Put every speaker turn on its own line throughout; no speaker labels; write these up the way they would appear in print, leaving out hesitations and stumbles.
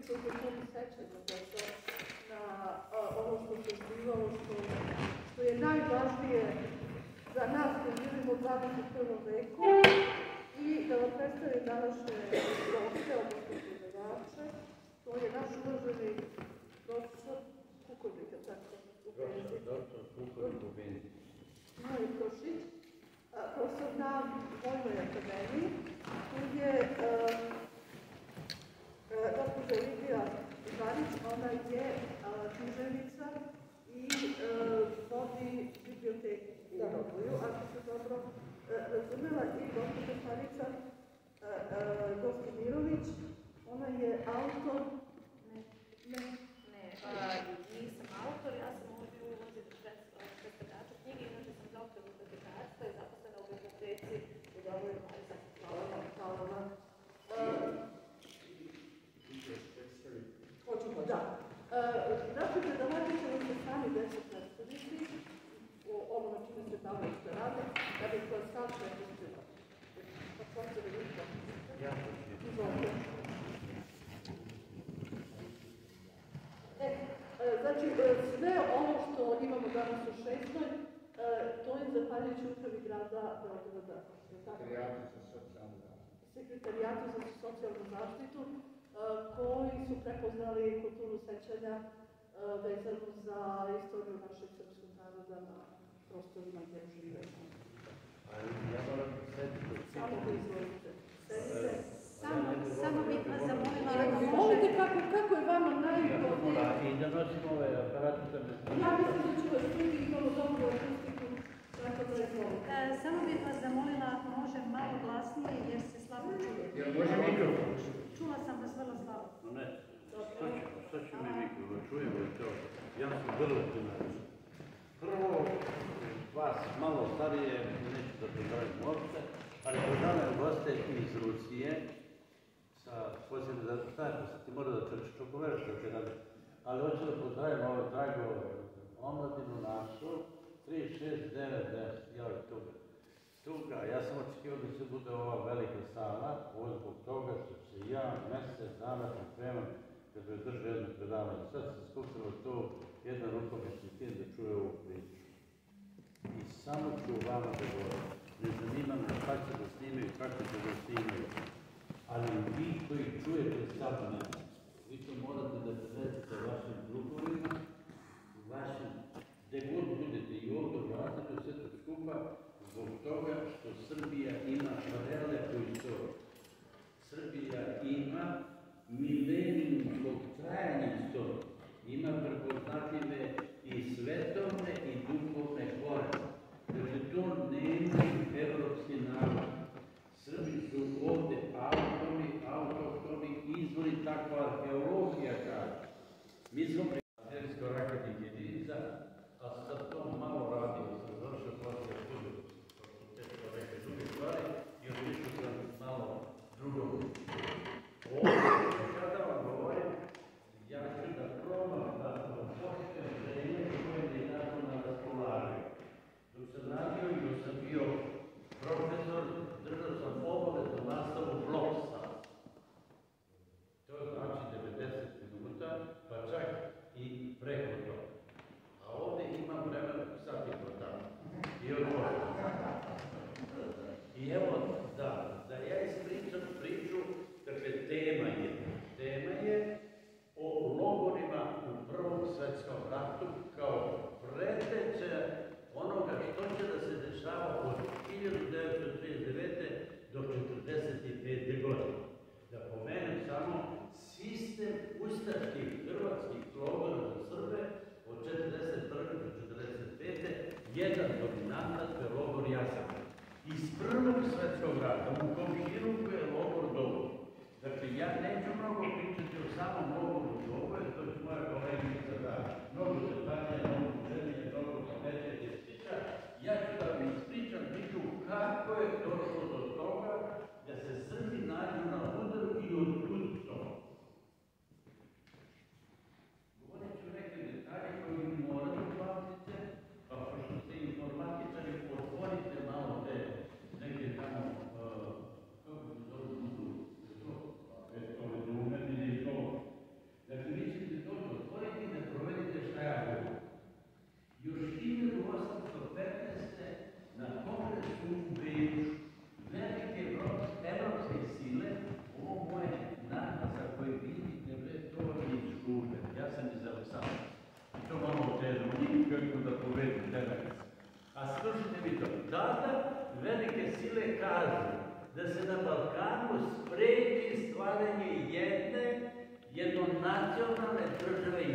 se u kulturi sećanja zato na ono što se zbivalo, što je najvažnije za nas koji živimo u 21. veku i da vam predstavim današnje goste, odnosno predavače. To je naš uvaženi profesor Kuković, tako u penziji.
Doktor Kuković u penziji.
Moj Košić, profesor na Vojnoj akademiji. Tu je gospođa Lidija Žarić, ona je književnica i vodi biblioteku u Doboju, ako se dobro razumela, i gospođa Starica Gostimirović, ona je autor...
Nisam autor, ja sam ovdje u ulozi predstavljača knjige, inače sam doktor bibliotekarstva i zaposlena u biblioteci u Doboju.
Hvala vam. Hoćemo, da. Naši predavači će vam se sami 10 predstaviti o ovome čime se tamo što rade, da bih vas sad prepustila. Pa počne da vidite. Izvolite. Znači, sve ovo što imamo danas u 6. to je zahvaljujući upravi grada Beograda. Sekretarijatu za socijalnu zaštitu, koji su prepoznali kulturu sećanja vezanu za istoriju našeg srpskog naroda na prostorima gdje živemo. Samo da izvolite. Sedite.
Samo bih vas zamolila da
Molite kako je vama najbolje.
I da nosimo ove aparate za me.
Ja mislim da ću vas čuti, imamo dobru akustiku, tako da izvolite.
Samo bih vas zamolila ako može malo glasnije jer se slabo čuje.
Jer može mikrofon?
Čula sam vas vrlo slabo.
Ne, što će mi mikrofon? Čujemo i to. Ja sam vrlo tunač. Prvo, vas malo starije, neću da pozdravim uopšte, ali pozdravljam goste iz Rusije, sa posebno da stajemo se, ti mora da čučiš čokoverš da će radi. Ali hoću da pozdravim ovo drago omladinu našu, 3, 6, 9, 10, joj, tuga. Ja sam očekivao da se bude ova velika sala, ovo zbog toga što se ja mesec dana pripremam kad me drže jedno predavanje. Sad se skupilo tu jedan rukopisni tim da čuje ovu priču. I samo ću vama da govorim. Ne zanima me šta će da snimaju, kako će da snimaju. Ali vi koji čujete sad mene, vi to morate da prevedete vašim drugovima, vašim, gde god budete i ovdje u razredu, sve to skupa, zbog toga što Srbija ima prelepu istoriju. Srbija ima milenijumskog trajanja istorije. Ima prepoznatljive i svetovne i duhovne korene. Dakle, to nemaju evropski narod. Srbi su ovde autohtoni izvori, takva arheologija kaže. Mi smo prijateljsko-raketnih jedinica, a sa tom malo radim, sam završio posle fakultetu neke druge stvari i otišao sam malo drugom. Ovdje, kada vam govorim, ja ću da probam da vam poštem vreme koje mi je tako na raspolaganju. Dok sam radio i dok sam bio profesor, držao sam obaveznu nastavu bloksa. To znači 90 minuta, pa čak i preko toga. A ovdje imam vremena sad i po tamo. I odgovorim. I evo, da ja ispričam priču, dakle, tema je o logorima u Prvom svetskom ratu kao preteče onoga što će da se dešava od 1939. do 1945. godine. Da pomenem samo sistem ustaških hrvatskih logora za Srbe od 1941. do 1945. Jedan dominantan je logor Jasenovac. Iz Prvog svetskog rata u Komširuku je logor Doboj. Dakle, ja neću mnogo pričati o samom logoru Doboj, to će moja koleginica da mnogo detaljnije, mnogo učenije, mnogo pametnije stiča. Ja ću da vam ispričam priču kako je došlo do toga da se Srbi nađu na udaru i odkud to. Govorit ću neke detalje koje morate pamtite, pa pošto ste informatičari, otvorite malo te neke tamo, kako se zove,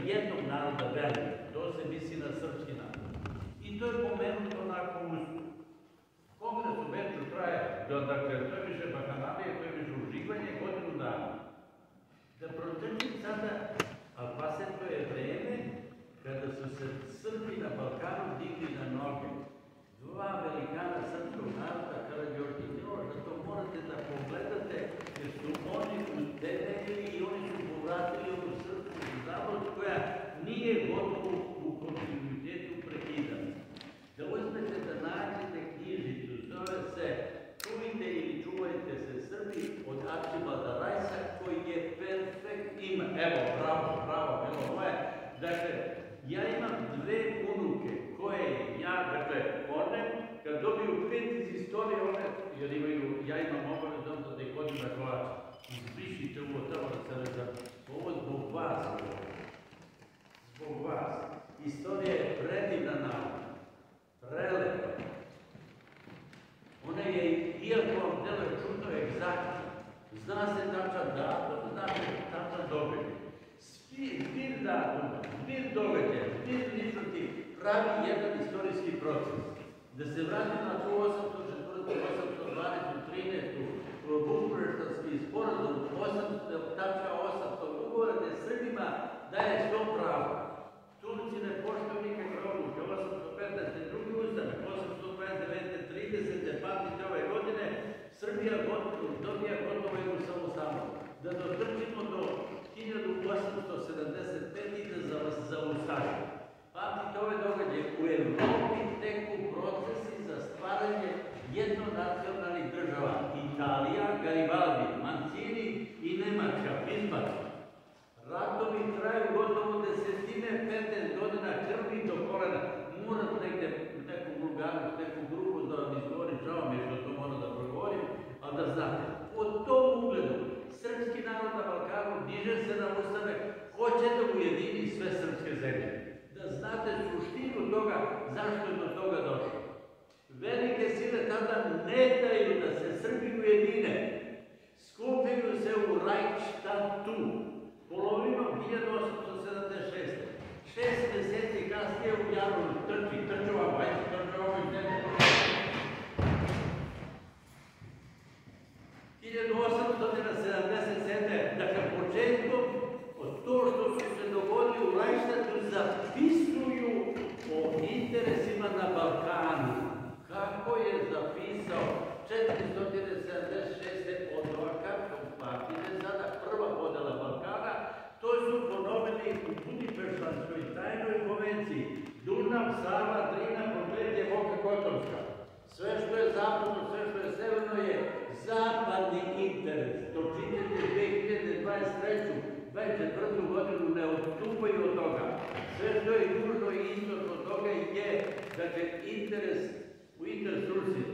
jednog naroda velike. To se misli na srpski narod. I to je pomenuto onako usko. Kongres u Beču traje, dakle, to je više bahanalije, to je više uživanje godinu dana. Da protrčim sada, ali paset, to je vreme kada su se Srbi na Balkanu digli na noge. Dva velikana srpskog naroda, Karađorđe i Miloš, da to morate da pogledate, jer su oni utemeljili i oni su povratili ovu srpsku zavod koja nije gotovo u kontinuitetu prekidana. Da uzmete da nađete knjižicu, zove se Čuvajte ili čuvajte se Srbi od Arčibalda Rajsa, koji je perfekt ima. Evo, bravo, bilo moje. Dakle, ja imam dve unuke koje dakle, one, kad dobiju 5 iz istorije, one, jer ja imam obavezno da ih hodim na kolače. Izbrišite ovo tamo da se ne znam. Ovo zbog vas. Zbog vas. Istorija je predivna nauka. Prelepa. Ona je, iako vam dele čudno, egzaktna. Zna se tačan datum, zna se tačan događaj. Zbir datuma, zbir događaja, zbir ličnosti pravi jedan istorijski proces. Da se vratim na tu 804. 812. 13. Bukureštanski sporazum, 800 ugovora, gde Srbima daje što pravo. Turci ne poštuju nikakve odluke, 815. drugi ustanak, 829. 30. pamtite ove godine, Srbija dobija gotovo jednu samostalnost. Da dotrčimo do 1875. i da zaustavimo. Pamtite ove događaje, u Evropi teku procesi za stvaranje jednonacionalnih država. Italija, Garibaldi, Mancini i Nemačka, Bismarck. Ratovi traju gotovo 10-15 godina, krvi do kolena. Moram negde neku vulgarnost, neku grupu da vam izgovorim, žao mi je što to moram da progovorim, ali da znate, po tom ugledu, srpski narod na Balkanu diže se na ustanak, hoće da ujedini sve srpske zemlje. Da znate suštinu toga, zašto je do toga došlo. Velike sile tada ne daju da se Srbi ujedine. Skupljaju se u Reichstadtu, polovinom 1876. 6 meseci kasnije u Jaru trčuvamo, ajde trčuvamo i ne 1877. Dakle, početkom od to što su se dogodili u Reichstadtu zapisuju o interesima na Balkanu. Kako je zapisao 476. od Vakarskog partije, sada prva podela Balkana, to su ponovili u Budimpeštanskoj tajnoj konvenciji. Dunav, Sava, Drina, komplet je Boka Kotorska. Sve što je zapadno, sve što je severno je zapadni interes. To čitite 2023. 24. godinu ne odstupaju od toga. Sve što je južno i istočno od toga je, dakle, interes u interes Rusije.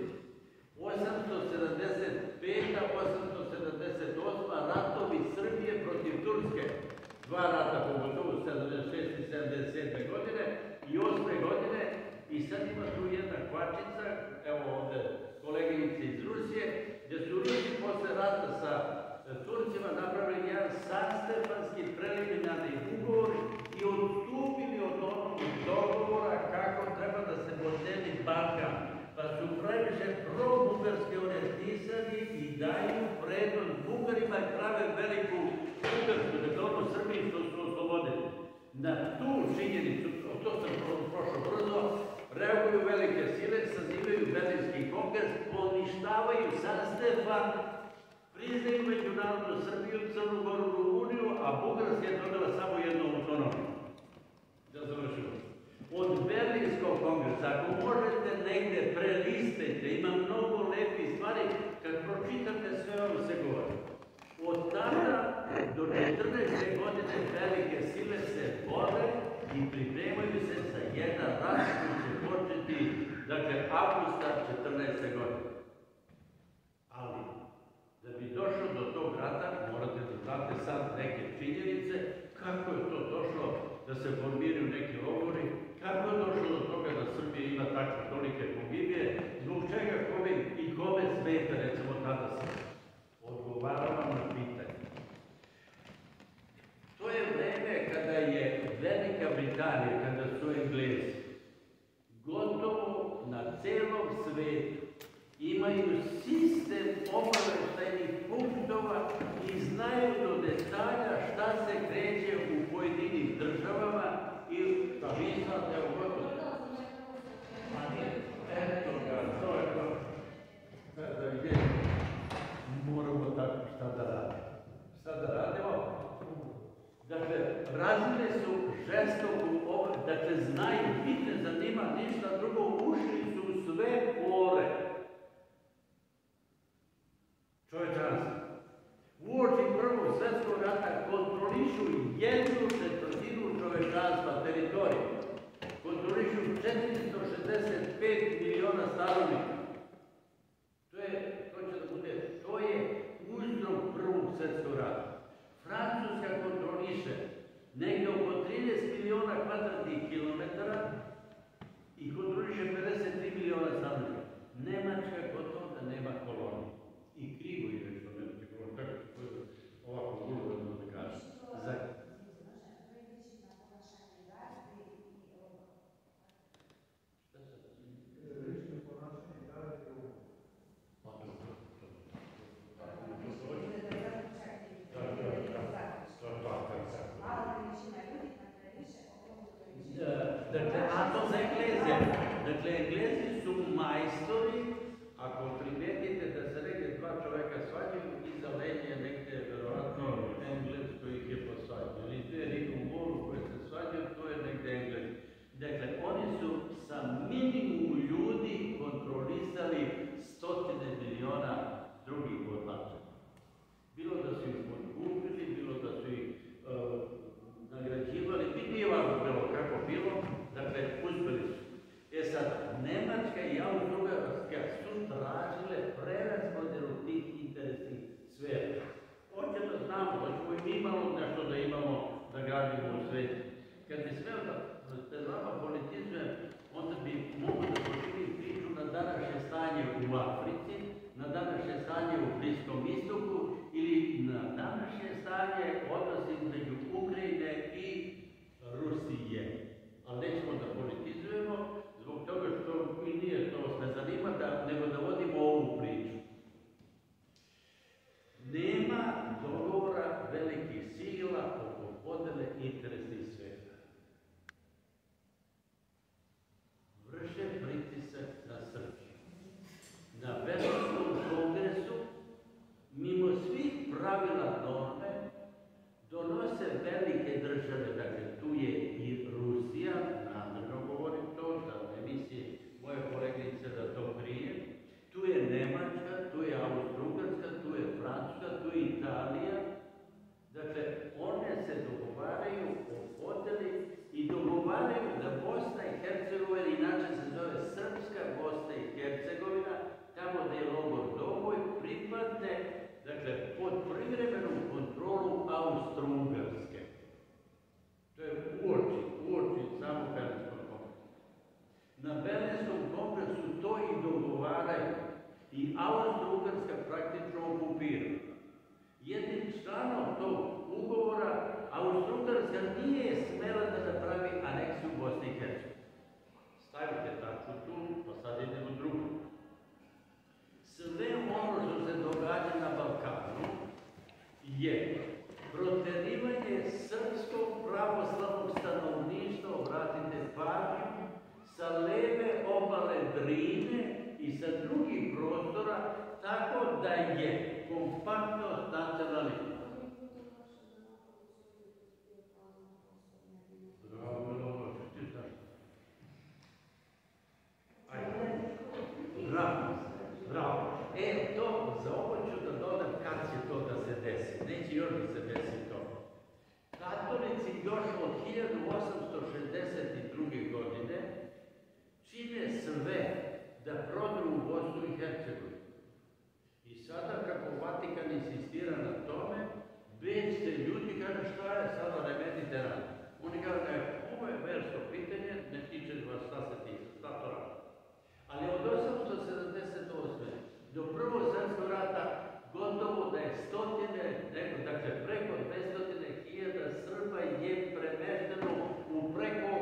875. 878. ratovi Srbije protiv Turske. Dva rata, pogotovo 76. i 77. godine i 8. godine. I sad ima tu jedna kvačica, evo ovde koleginice iz Rusije, gde su Rusi posle rata sa Turcima napravili jedan sanstefanski preliminarni ugovor i odstupili od onog dogovora kako treba da se modeli Balkan. Pa su previše pro-bugarske orijentisani i daju prednost Bugarima i prave veliku Bugarsku, dakle ono Srbiji što su oslobodili. Na tu činjenicu, to sam prošao brzo, reaguju velike sile, sazivaju Berlinski kongres, poništavaju San Stefan, priznaju međunarodnu Srbiju, Crnu Goru, Rumuniju, a Bugarska je dobila samo jednu autonomiju. Da završimo. Od Berlinskog kongresa, ako možete negde prelistajte, ima mnogo lepih stvari, kad pročitate sve ovo se govori. Od tada do 14. godine velike sile se bore i pripremaju se za jedan rat koji će početi, dakle, avgusta 14. godine. Ali, da bi došlo do tog rata, morate da znate sad neke činjenice, kako je to došlo da se formiraju neki logori, kako je došlo do toga da Srbija ima takve tolike pogibije, zbog čega kome i kome smeta, recimo, tada se. Odgovaram vam na pitanje. To je vreme kada je Britanije, kada su Englezi, gotovo na celom svetu imaju sistem obaveštajnih punktova i znaju do detalja šta se kreće u pojedinim državama i vi znate o gotovo. Eto ga, to je to. Da vidjeti, moramo tako šta da radimo. Šta da radimo? Dakle, razine su žestoko, dakle, znaju, njih ne zanima ništa drugo, ušli su sve pore. Čovječanstvo. Uoči Prvog svjetskog rata kontrolišu 1/4 čovječanstva, teritorije. Kontrolišu 465 miliona stanovnika. To je uzrok Prvog svjetskog rata. Francuska kontroliše negdje oko 30 miliona kvadratnih kilometara i kontroliše 53 miliona stanovnika. Nemačka gotovo da nema kolonije. I krivo je što Nemačka kolonija. Tako je ovako ulovno da kažem. Dakle, Englezi su majstori, ako primijetite da se negdje dva čoveka svađaju, iza lenje negdje verovatno Englez koji ih je posvađao. Ili dvije ribe u moru koje se svađaju, to je negdje Englez. Dakle, oni su sa minimum ljudi kontrolisali stotine miliona drugih podlača. Bilo da su ih podkupili, bilo da su ih nagrađivali, nije važno bilo kako bilo, dakle, uspeli su. Sad, Nemačka i Austro-Ugarska su tražile preraspodjelu tih interesnih sfera. Hoće da znamo, hoćemo i mi malo nešto da imamo, da gradimo u svetu. Kad bi smeo da se vama politizujem, onda bi mogu da poširim priču na današnje stanje u Africi, na današnje stanje u Bliskom istoku ili na današnje stanje odnosi između Ukrajine i Rusije. Ali nećemo da politizujemo, zbog toga što i nije to ne zanima, nego da vodimo ovu priču. Nema dogovora velikih sila oko podele interesnih sfera. Vrše pritisak na Srbiju. Na Velikom kongresu, mimo svih pravila norme, donose velike države, dakle tu je i Rusija, namjerno govorim to, da ne misli moje koleginice da to krije, tu je Nemačka, tu je Austro-Ugarska, tu je Francuska, tu je Italija, dakle one se dogovaraju o podeli i dogovaraju da Bosna i Hercegovina, inače se zove Srpska Bosna i Hercegovina, tamo gde je logor Doboj, pripadne, dakle, pod privremenom kontrolu Austro-Ugarske. To je uoči samo Berlinskog kongresa. Na Berlinskom kongresu to i dogovaraju i Austro-Ugarska praktično okupira. Jednim članom tog ugovora Austro-Ugarska nije smela da napravi aneksiju Bosne i Hercegovine. Stavite tačku tu, pa sad idemo drugo. Sve ono što se događa na Balkanu je proterivanje srpskog pravoslavnog stanovništva, obratite pažnju, sa leve obale Drine i sa drugih prostora, tako da je kompaktnost nacionalizma. Bravo. To za ovo ću da dodam kad će to da se desi. Neće još da se desi to. Katolici još od 1862. godine čine sve da prodru u Bosnu i Hercegovinu. I sada kako Vatikan insistira na tome, već se ljudi kaže šta je sada ne Mediteran. Oni kažu da je ovo je versko pitanje, ne tiče vas šta se tiče, šta to radi. Ali od 1878. do Prvog svjetskog rata gotovo da je dakle preko 200.000 Srba je premešteno u preko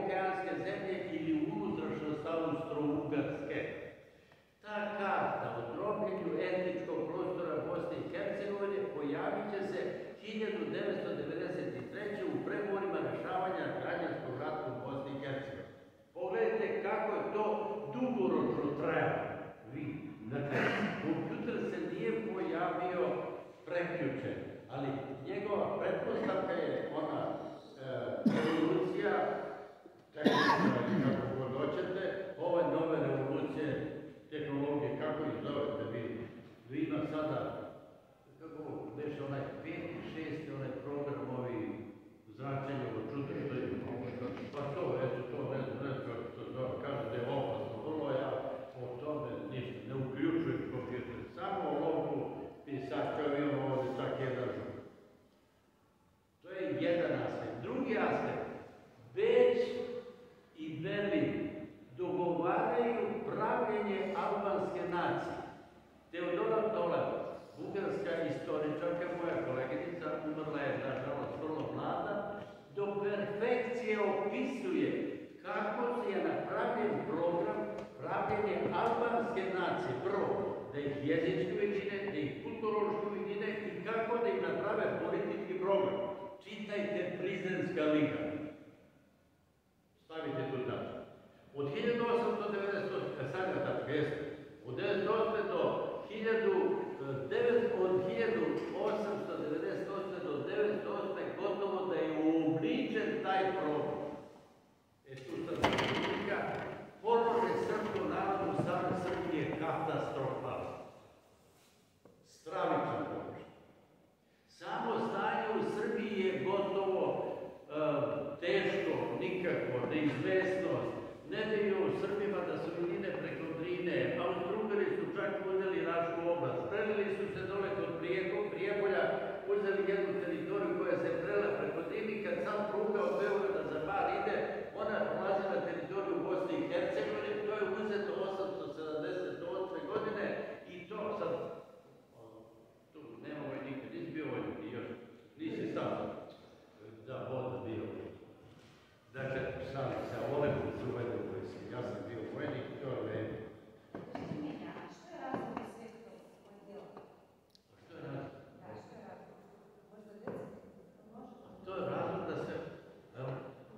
jedan aspekt. Drugi aspekt, Beč i Berlin dogovaraju pravljenje albanske nacije. Teodora Tolev, bugarska istoričarka, moja koleginica, umrla je, nažalost, vrlo mlada, do perfekcije opisuje kako je napravljen program pravljenje albanske nacije. Prvo, da ih jezički ujedine, da ih kulturološki ujedine i kako da im naprave politički program. Čitajte Prizrenska liga. Stavite tu tačku. Od 1898. sada tačka jeste. Od 1998. do 1898. do 1908. gotovo da je uobličen taj program. Tu sad politika, položaj srpskog naroda u samoj Srbiji je katastrofalan. Stravičan položaj. Samo stanje u Srbiji je gotovo teško, nikako, neizvesnost. Ne daju Srbima da su ide preko Drine, Austro-Ugari su čak uzeli Rašku oblast, prelili su se dole kod Prijepolja, uzeli jednu teritoriju koja se prela preko Drine, kad sam pruga od Beograda za Bar ide, ona prolazi na teritoriju Bosne i Hercegovine, to je uzeto 878. godine i to sad, tu nema vojnika, nisi bio vojnik, nisi sam da voda bio. Dakle, šalim se, a volim da su vojnik koji sam, ja sam bio vojnik, to je vreme.
Izvinja, a što je razlog iz svega tog odjela?
Što je razlog?
Da, što je razlog? Možda djeca?
To je razlog da se, evo,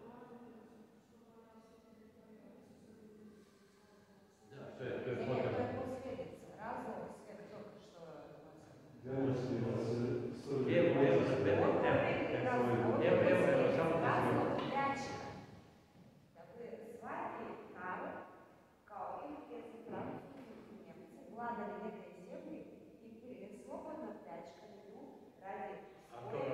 to je potrebno.
To je posljedica, razlog svega toga što...
Evo, samo da se...
Razlog pljačka. Dakle, svaki narod, kao Englezi, Francuzi i Njemci, vladali neke zemlje i slobodno pljačkaju radi svoje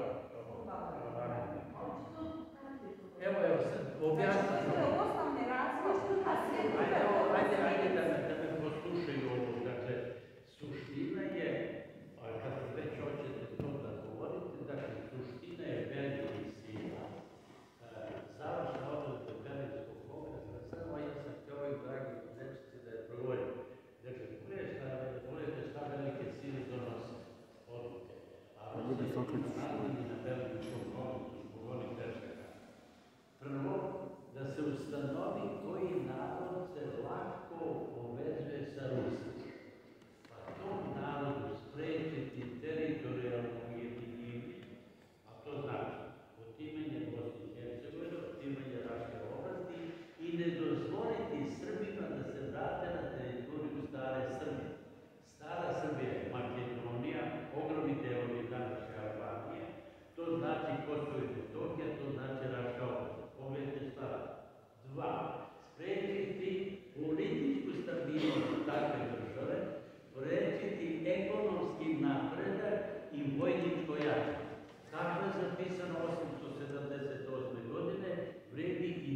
Evo, sad, objasnite.
To je osnovni razlog, a sve
Ajde da me poslušaju ovo. Dakle, suština je, kad već hoćete to da govorite, dakle, suština je velikih sila. Završna odredba Berlinskog kongresa, samo ja sam kao i dragi nečici da je progovorim. Dakle, pogledajte šta velike sile donose odluke. A Rusija je nadljeni na Berlinskom kongresu zbog onih tešaka. Prvo, da se ustanovi koji narod se lako povezuje sa Rusijom. Pa tom narodu sprečiti teritorijalno ujedinjenje, a to znači otimanje Bosne i Hercegovine, otimanje Raške oblasti i ne dozvoliti Srbima da se vrate na teritoriju stare Srbije. Stara Srbija je Makedonija, ogromni delovi današnje Albanije, to znači Kosovo i Metohija, to znači Raška oblast. Pogledajte šta. 2. Sprečiti političku stabilnost takve države, sprečiti ekonomski napredak i vojničko jačanje. Kako je zapisano 878. godine, vredi i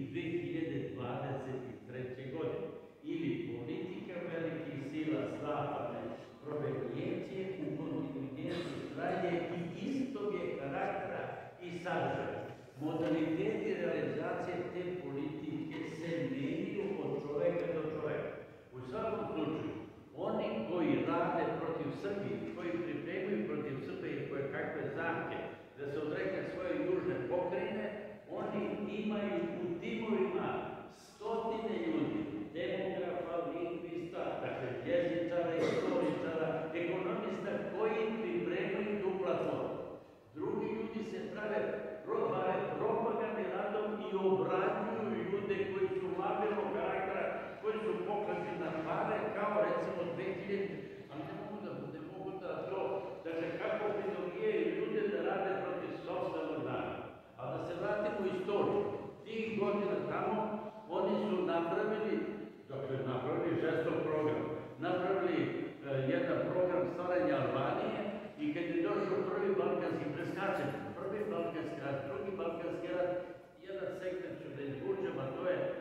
2023. godine. Ili politika velikih sila zapadne provenijencije u kontinuitetu trajanje i istog je karaktera i sadržaja. Modaliteti realizacije te politike se menjaju od čoveka do čoveka. U svakom slučaju, oni koji rade protiv Srbije, koji pripremaju protiv Srbije koje kakve zamke da se odrekne svoje južne pokrajine, oni imaju u timovima stotine ljudi, demografa, lingvista, dakle jezičara, istoričara, ekonomista koji pripremaju tu platformu. Drugi ljudi se prave propagandnim radom i obrađuju ljude koji su labilnog karaktera, koji su pokrećeni na pare, kao recimo 2000, ali ne mogu da to, dakle kako pridobijaju ljude da rade protiv sopstvenog naroda. A da se vratimo u istoriju, tih godina tamo oni su napravili žestok program, napravili jedan program stvaranja Albanije i kad je došao prvi balkanski preskačen, prvi balkanski rat, drugi balkanski rat, jedan segment ću da izvučem, a to je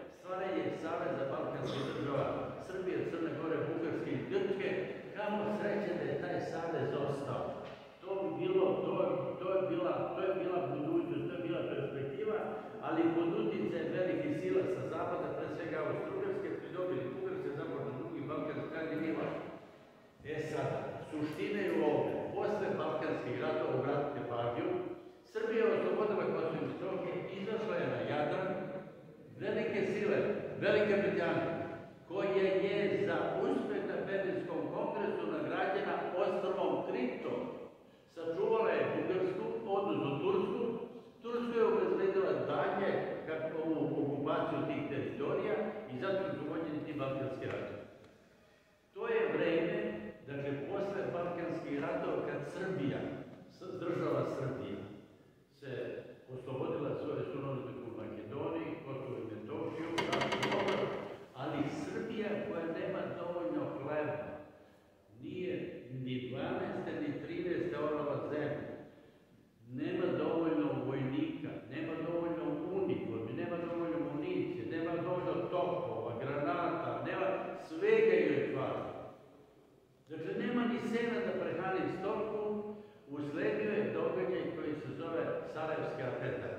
kongresu nagrađena ostrvom Kriton. Sačuvala je Bugarsku, odnosno Tursku. Turska je obezbedila dalje okupaciju tih teritorija i zato su vođeni ti balkanski ratovi. To je vreme, dakle, posle balkanskih ratova, kad Srbija, država Srbija, se oslobodila svoje sunarodnike u Makedoniji, Kosovo i Metohiju, ali Srbija koja nema dovoljno hleba, nije ni 12. ni 13. orala zemlje, nema dovoljno vojnika, nema dovoljno uniformi, nema dovoljno municije, nema dovoljno topova, granata, nema svega joj fali. Dakle, nema ni sena da prehrani stoku, usledio je događaj koji se zove Sarajevski atentat.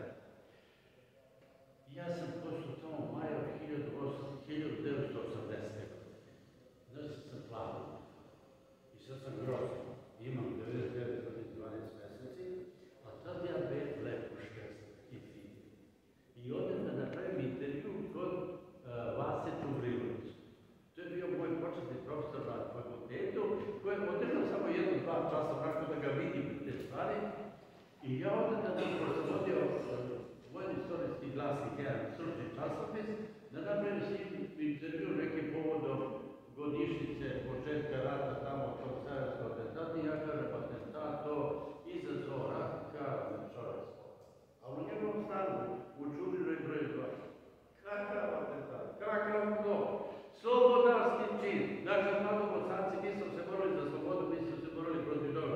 Ja sam pošao tamo maja 1980. godine. Znači sam plavan. I sad sam grozan. Imam 99 godina 12 meseci, a tad ja lepo škrestan i fin. I odem da napravim intervju kod Vase Čubrilovića. To je bio moj početni profesor na fakultetu, koji je održao samo 1-2 časa nakon da ga vidim te stvari. I ja odem da nam proizvodio vojni istorijski glasnik, jedan stručni časopis, da napravim s njim intervju nekim povodom godišnjice početka rata tamo tog Sarajevskog atentata. I ja kažem, atentat to izazvao rat, kaže čovjek. A u njegovom stanu, u Čurinoj broj 2, kakav atentat, kakav to, slobodarski čin. Dakle, mnogo Bosanci nisu se borili za slobodu, nisu se borili protiv toga.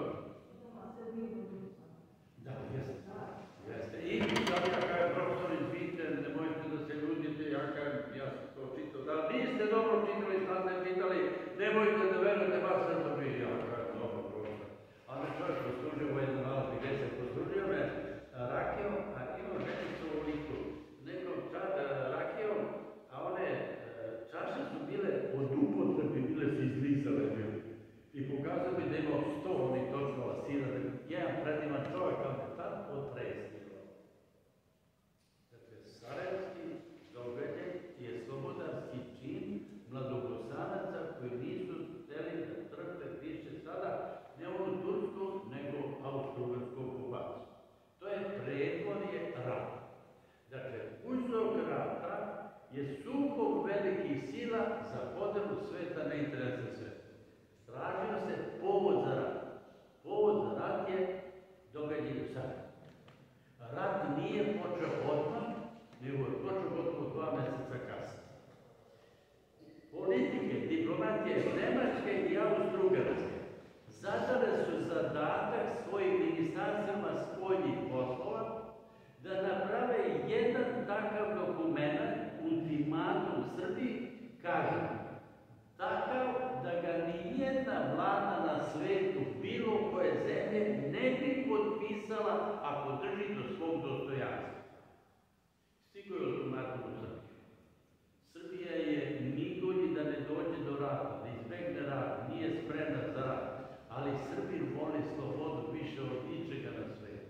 Da, jeste. Jeste. I sad ja kažem, profesor, izvite, nemojte da se ljudite, ja kažem, ja sam to čitao. Da, niste dobro čitali, sad ne pitali, nemojte da verujete, baš sam to bio. Ja kažem, dobro, profesor. A me čovjek poslužio u jedan nalaz gde se poslužio me rakijom, a imao ženicu u liku. Nekom rakijom, a one čaše su bile od upotrebi, bile su izlizale. I pokazao mi da imao 100 onih točkova sira, jedan predivan čovjek, ali me tad otresnilo. Dakle, Sarajevski događaj je slobodarski čin mladobosanaca koji nisu hteli da trpe više sada ne onu tursku, nego austro-ugarsku okupaciju. To je predvorje rata. Dakle, uzrok rata je sukob velikih sila za podelu sveta na interese sveta. Tražio se povod za rat. Povod za rat je događaj u Sarajevu. Rat nije počeo odmah, nego je počeo gotovo 2 meseca kasnije. Politike, diplomatije Nemačke i Austro-Ugarske zadale su zadatak svojim ministarstvima spoljnih poslova da naprave jedan takav dokument, ultimatum Srbiji, kažem, takav da ga ni jedna vlada na svetu, bilo koje zemlje, ne bi potpisala ako drži do svog dostojanstva. Stigo je ultimatum u Srbiji. Srbija je migolji da ne dođe do rata, da izbegne rat, nije spremna za rat, ali Srbi vole slobodu više od ničega na svetu.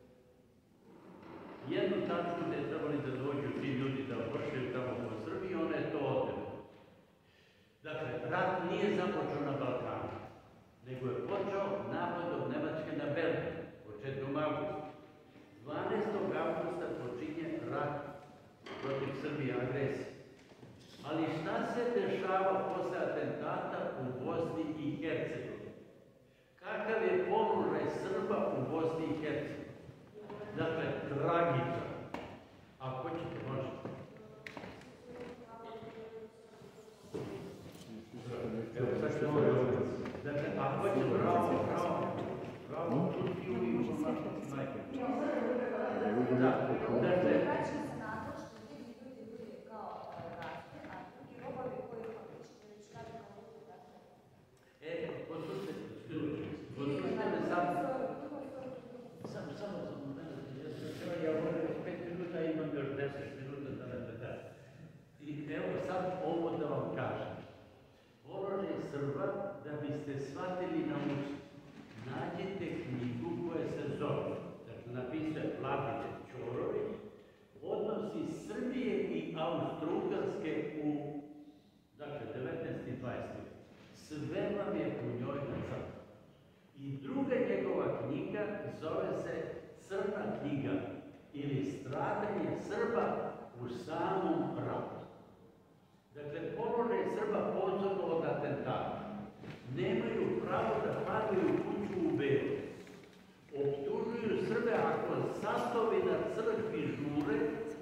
Jednu tačku gde je trebali da dođu ti ljudi da vršaju tamo po Srbiji, ona je to odbila. Dakle, rat nije započeo na Balkanu, nego je počeo napadom Nemačke na Berlin, početkom avgusta. 12. avgusta počinje rat protiv Srbije, agresije. Ali šta se dešava posle atentata u Bosni i Hercegovini? Kakav je položaj Srba u Bosni i Hercegovini? Dakle, tragičan. Ako ćete, možete. Evo, sad ćete ovo dobro. Dakle, ako ćete, bravo, Turskiju i informatiku majke. Da, dakle, ja volim još 5 minuta, imam još 10 minuta da ne predam. I evo sad ovo da vam kažem. Položaj Srba, da biste shvatili naučiti, nađite knjigu koja se zove, dakle napisao je Vladimir Ćorović, odmah stradanje Srba u samom ratu. Dakle, položaj Srba posebno od atentata. Nemaju pravo da padaju kuću u Beogradu. Optužuju Srbe ako satovi na crkvi žure,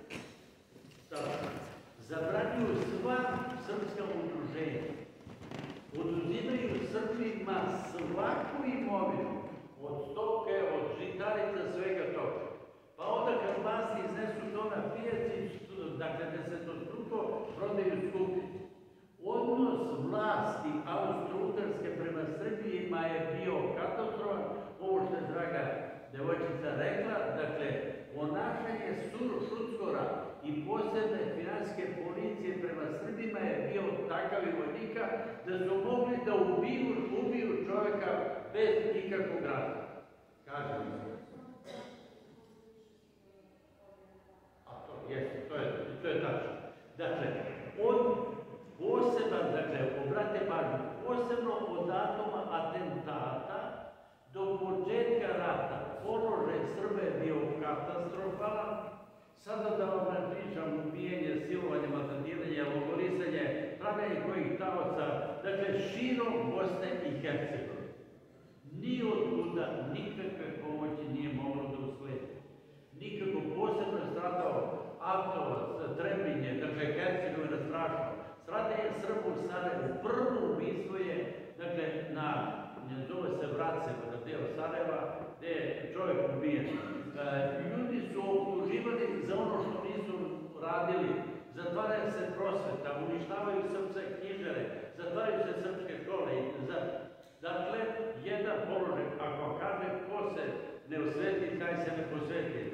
zabranjuju sva srpska udruženja. Oduzimaju Srbima svaku imovinu, od stoke, od žitarica, svega toga. Pa onda kad vlasti iznesu to na pijaci, dakle desetostruko, prodaju skuplje. Odnos vlasti Austro-Ugarske prema Srbijima je bio katastrofan, ovo što je draga devojčica rekla, dakle, ponašanje Šuckora i posebne finansijske policije prema Srbima je bio takav i vojnika da su mogli da ubiju čovjeka bez ikakvog razloga. Kažem se. A to jeste, to je tačno. Dakle, poseban, dakle, obrate pažnju, posebno od datuma atentata do početka rata, položaj Srba je bio katastrofalan. Sada da vam ne pričam ubijenje, silovanje, maltretiranje, logorisanje, pravljenje kojih taoca, dakle, širom Bosne i Hercegovine. Ni od tuda nikakve pomoći nije moglo da usledi. Nikako posebno je stradao Avtovac, Trebinje, dakle, Hercegovina strašno. Stradanje Srba u Sarajevu, prvo ubistvo je, dakle, zove se Vraceva, na deo Sarajeva, gde je čovjek ubijen. Ljudi su optuživani za ono što nisu radili, zatvaraju se prosveta, uništavaju srpske knjižare, zatvaraju se srpske škole. Dakle, jedan položaj, ako kaže ko se ne osveti, taj se ne posveti.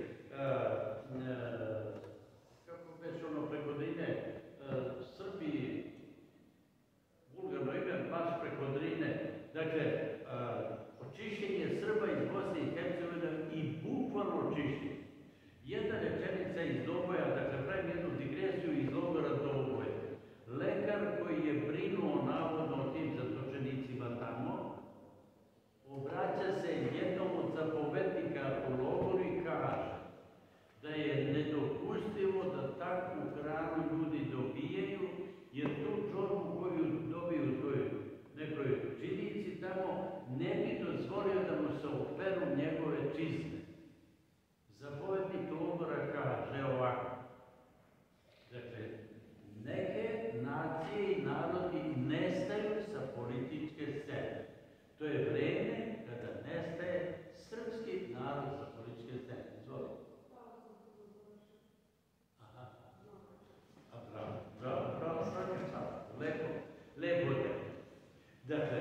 Kako već ono preko Drine, Srbiji, vulgarno ime, baš preko Drine, dakle, očišćenje Srba iz Bosne i Hercegovine i bukvalno očišćenje. Jedna rečenica iz Doboja, dakle, pravim jednu digresiju iz logora Doboja. Lekar koji je brinuo navodno o tim zatočenicima tamo, obraća se jednom od zapovednika u logoru i kaže da je nedopustivo da takvu hranu ljudi dobijaju, jer tu čorbu koju dobiju u toj nekoj činici tamo ne bi dozvolio da mu se operu njegove čizme. Zapovednik logora kaže ovako. Dakle, neke nacije i narodi nestaju sa političke scene. To je vreme kada nestaje srpski narod sa političke scene. Izvolite. Aha. A bravo, lepo je. Dakle,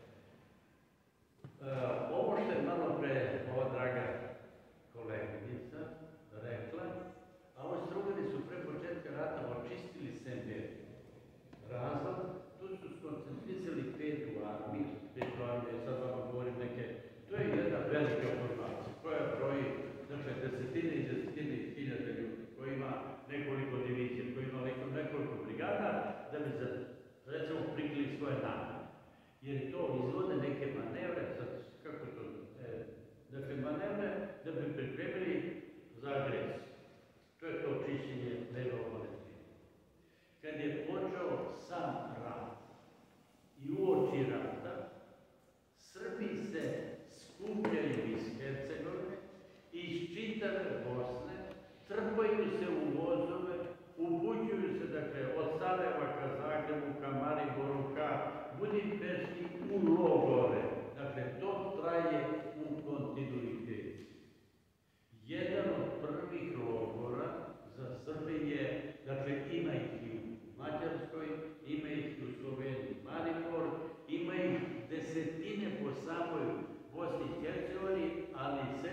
ovo što je malo pre ova draga koleginica rekla, Austro-Ugari su pre početka rata očistili Semberiju. Razlog, tu su skoncentrisali petu armiju, sad vam govorim neke, to je jedna velika formacija koja broji, dakle, desetine i desetine hiljada ljudi, koji ima nekoliko divizija, koji ima nekoliko brigada, da bi recimo prikrili svoje namere. Jer to izvode neke manevre, sad kako to, dakle, manevre da bi pripremili za agresiju. To je to čišćenje leve obale. Kad je počeo sam rat i uoči rata, Srbi se skupljaju iz Hercegovine, iz čitave Bosne, trpaju se u vozove, upućuju se, dakle, od Sarajeva ka Zagrebu, ka Mariboru, ka Budimpešti u logore. Dakle, to traje u kontinuitetu. Jedan od prvih logora za Srbe je, dakle, ima ih i u Mađarskoj, ima ih i u Sloveniji, Maribor, ima ih desetine po samoj Bosni i Hercegovini, ali se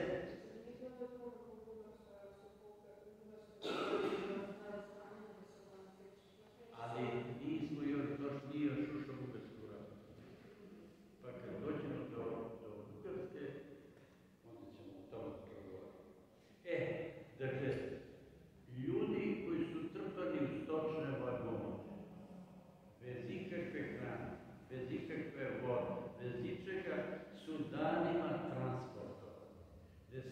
nismo nije još ušao u Bugarsku ratu. Pa kad dođemo do Bugarske, onda ćemo o tome progovoriti. Dakle, ljudi koji su trpani u stočne vagone, bez ikakve hrane, bez ikakve vode, bez ičega, su danima transportovani. Gde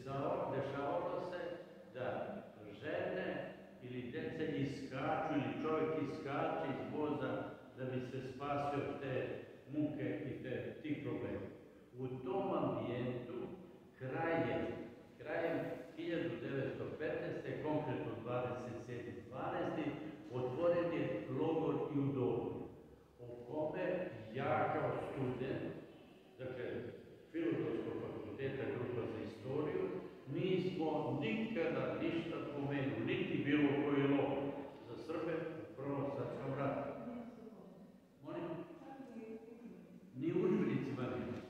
iskaču ili čovjek iskače iz voza da bi se spasio te muke i tih problema. U tom ambijentu krajem 1915. konkretno 27.12. otvoren je logor i u Dobru, o kome ja kao student, dakle, Filozofskog fakulteta grupa za istoriju, nismo nikada ništa pomenuli, niti bilo koji logor za Srbe u Prvom svjetskom ratu. Molim? Ni u udžbenicima nema.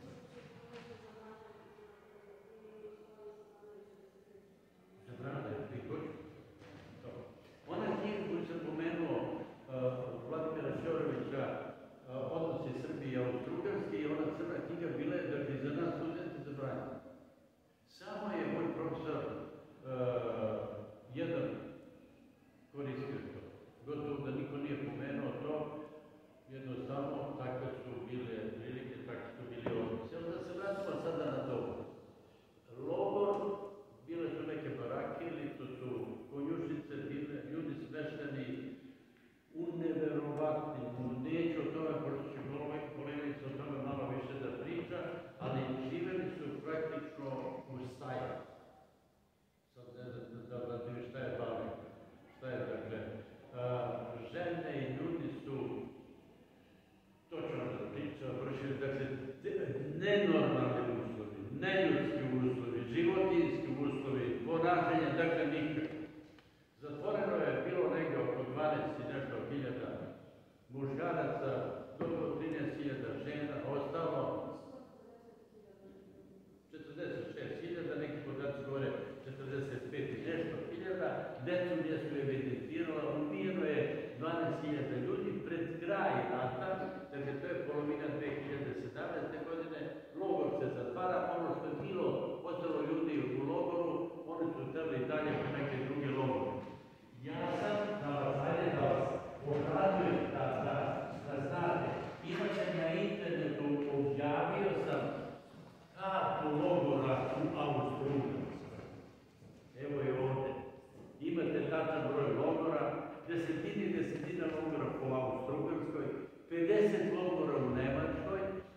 Zabrana je prigođu. Ona knjiga koju sam pomenuo, Vladimira Ćorovića, Odnosi Srbije i Austro-Ugarske, i ona crna knjiga bila je, dakle, za nas studenti zabranjena. Samo je moj profesor jedan koristio to. Gotovo da niko nije pomenuo to, jednostavno takve su bile prilike, takve su bili odnosi. Da se vratimo sada na to. Logor, bile su neke barake ili to su konjušnice, bile ljudi smešteni u neverovatnim, neću o tome, pošto će kolegica o tome malo više da priča, ali živeli su praktično u staji. Sad ne znam da ti šta je bavnik, šta je dakle. Žene i ljudi su, točno da priča, vršili, dakle, nenormalni uslovi, neljudski uslovi, životinski uslovi, ponašanje, dakle, nikako. Zatvoreno je bilo negdje oko 12 i nešto hiljada muškaraca, gotovo 13.000 žena, ostalo 46.000, neki podaci govore 45 i nešto hiljada, decu nisu evidentirala, ubijeno je 12.000 ljudi pred kraj rata, dakle to je polovina 2017. godine, logor se zatvara, ono što je bilo, ostalo ljudi u logoru, oni su trebali dalje po neke druge logore. Ja sam da vas obradujem, da znate, inače na internetu objavio sam kartu logora u Austro-Ugarskoj. Evo je ovdje. Imate tačan broj logora, desetina logora po Austro-Ugarskoj, 50 logora u Nemačkoj.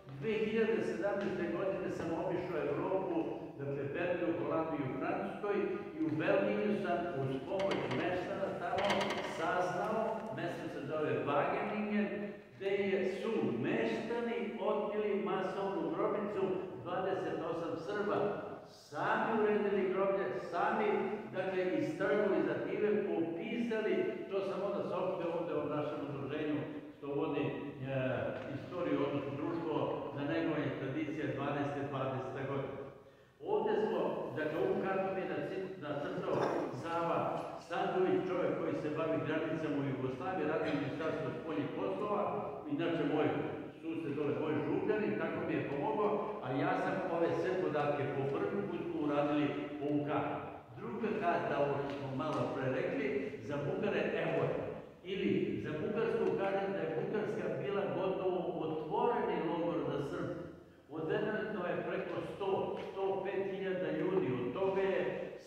2017. godine sam obišao Evropu, dakle Belgiju, Holandiju i Francuskoj, i u Belgiju sam uz pomoć meštana tamo saznao, mesto se zove Wageningen, gde su meštani otkrili masovnu grobnicu 28 Srba. Sami uredili groblje, sami, dakle, istrguli za time, popisali, to sam onda saopštio ovde o našem udruženju, što vodi istoriju, odnosno društvo za negovanje tradicije 12. 20. godine. Ovde smo, dakle, ovu kartu mi je nacrtao Sava Sandović, čovjek koji se bavi granicama u Jugoslaviji, radi u Ministarstvu spoljnih poslova, inače moj sused dole, moj župljanin, tako mi je pomogao, a ja sam ove sve podatke po prvi put uradili ovu kartu. Druga karta, ovo što smo malo pre rekli, za Bugare, evo je. Ili za Bugarsku kažem da je Bugarska bila gotovo otvoreni logor za Srbe. Odvedeno je preko 105.000 ljudi, od toga je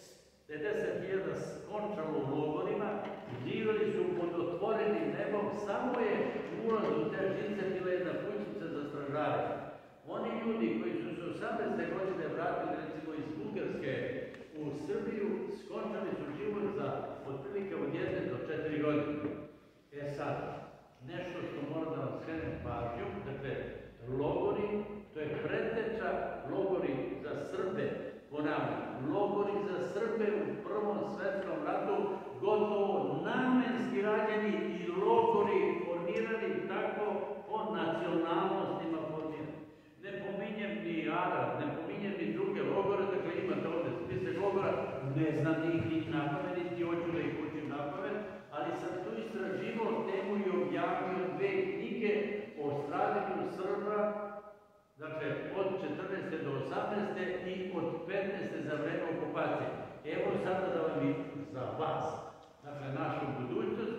50.000 skončalo u logorima, živjeli su pod otvorenim nebom, samo je ulaz u te žice bila jedna kućica za stražare. Oni ljudi koji su se 18. godine vratili, recimo iz Bugarske u Srbiju, skončali su život za otprilike od 1 do 4 godine. Sad, nešto što moram da vam skrenem pažnju, dakle, logori, to je preteča logori za Srbe, ponavljam, logori za Srbe u Prvom svjetskom ratu, gotovo namenski rađeni i logori formirani tako po nacionalnostima formirani. Ne pominjem ni Arad, ne pominjem ni druge logore, dakle imate ovdje spisak logora, ne znam ih napamet, niti hoću da ih učim napamet, ali sam tu istraživao temu i objavio 2 knjige o stradanju Srba, dakle od 14. do 18. i od 15. za vreme okupacije. Evo sada da vam i za vas, dakle našu budućnost,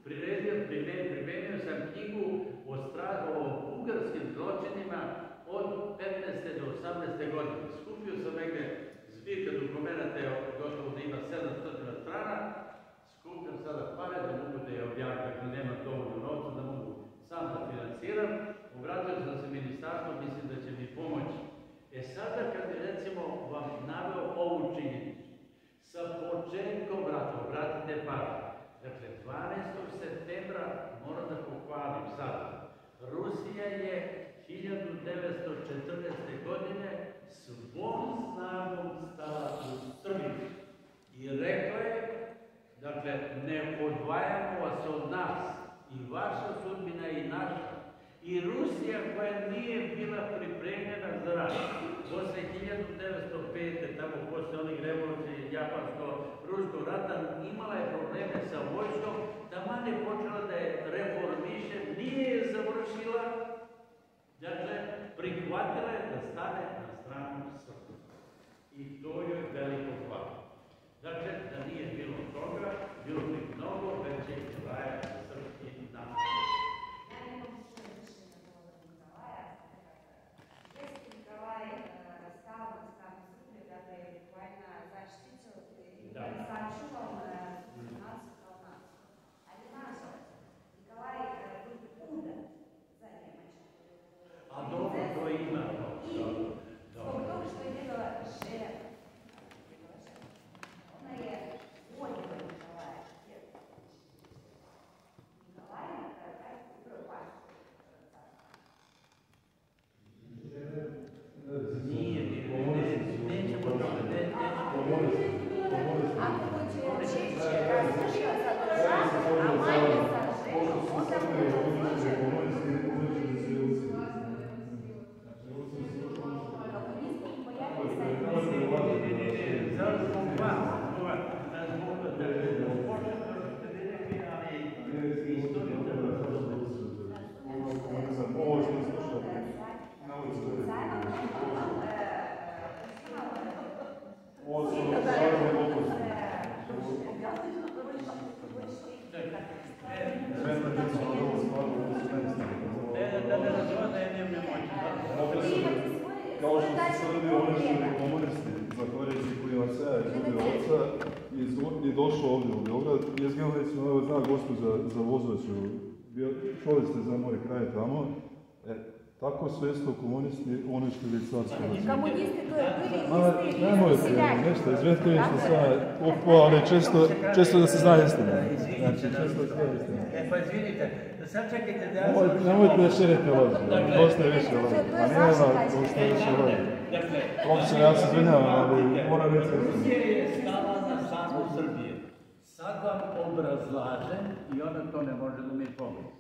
primenio sam knjigu o bugarskim zločinima od 15. do 18. godine. Skupio sam negde zbirka dokumenata, gotovo da ima 700 strana, skupljam sada pare, obratite pažnju. Dakle, 12. septembra, moram da pohvalim sada, Rusija je 1914. godine svom snagom stala u Srbiju i rekla je, dakle, ne odvajamo vas od nas, i vaša sudbina i naša. I Rusija koja nije bila pripremljena za rat, posle 1905. tamo posle onih revolucija japansko-ruskog rata, imala je probleme sa vojskom, taman je počela da je reformiše, nije je završila, dakle, prihvatila je da stane na stranu Srba. I to je veliko hvala. Dakle, da nije bilo toga, bilo bi mnogo veće kraja za srpski narod.
Kao što su Srbi uništili komunisti, zahvaljujući kojima se ja izgubio oca, i došao ovdje u Beograd. Jezgino recimo, evo zna gospođa za Vozovaću, čuli ste za moj kraj tamo, tako su isto komunisti uništili carsko Rusiju.
Komunisti to je bili isti
nemojte, nešto, izvedite nešto sad, ali često da se zna istina. Znači, često da se zna istina.
Pa izvinite, sad čekajte da ja...
Nemojte da širite laži, dosta je više laži. A nije dosta je više laži. Profesor, ja se izvinjavam, ali moram reći...
Rusija je stala na stranu Srbije. Sad vam obrazlažem i ona to ne može da mi pomoći.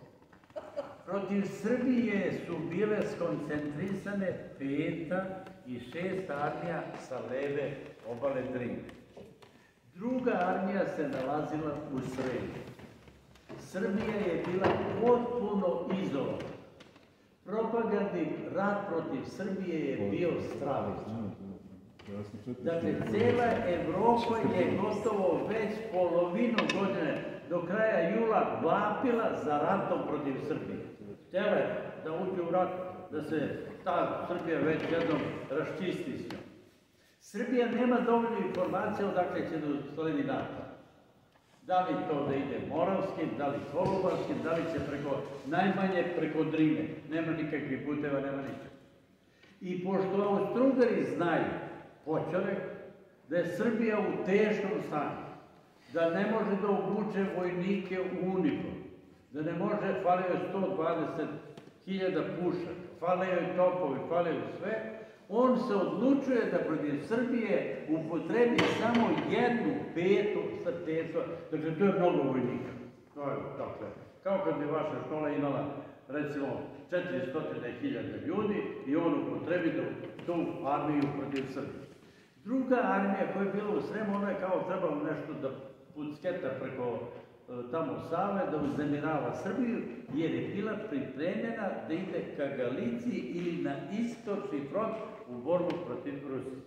Protiv Srbije su bile skoncentrisane 5. i 6. armija sa leve obale Drine. Druga armija se nalazila u sredi. Srbija je bila potpuno izolovana. Propagandni rat protiv Srbije je bio stravičan. Dakle, cijela Evropa je gotovo već polovinu godine do kraja jula vapila za ratom protiv Srbije. Htjela je da uđe u rat, da se ta Srbija već jednom raščisti s njom. Srbija nema dovoljno informacija odakle će da sledi NATO. Da li to da ide Moravskim, da li Kolubarskim, da li će najmanje preko Drine. Nema nikakvih puteva, nema ničega. I pošto Austro-Ugari znaju, Poćorek, da je Srbija u teškom stanju, da ne može da obuče vojnike u uniform, da ne može, fale joj 120.000 pušaka, fale joj topovi, fale joj sve, on se odlučuje da protiv Srbije upotrebi samo 1/5 srpstva, dakle to je mnogo vojnika. To je, dakle, kao kad bi vaša škola imala, recimo, 400.000 ljudi i on upotrebi tu armiju protiv Srbije. Druga armija koja je bila u Sremu, ona je kao trebalo nešto da pucketa preko tamo Save, da uznemirava Srbiju, jer je bila pripremljena da ide ka Galiciji ili na istočni front u borbu protiv Rusije.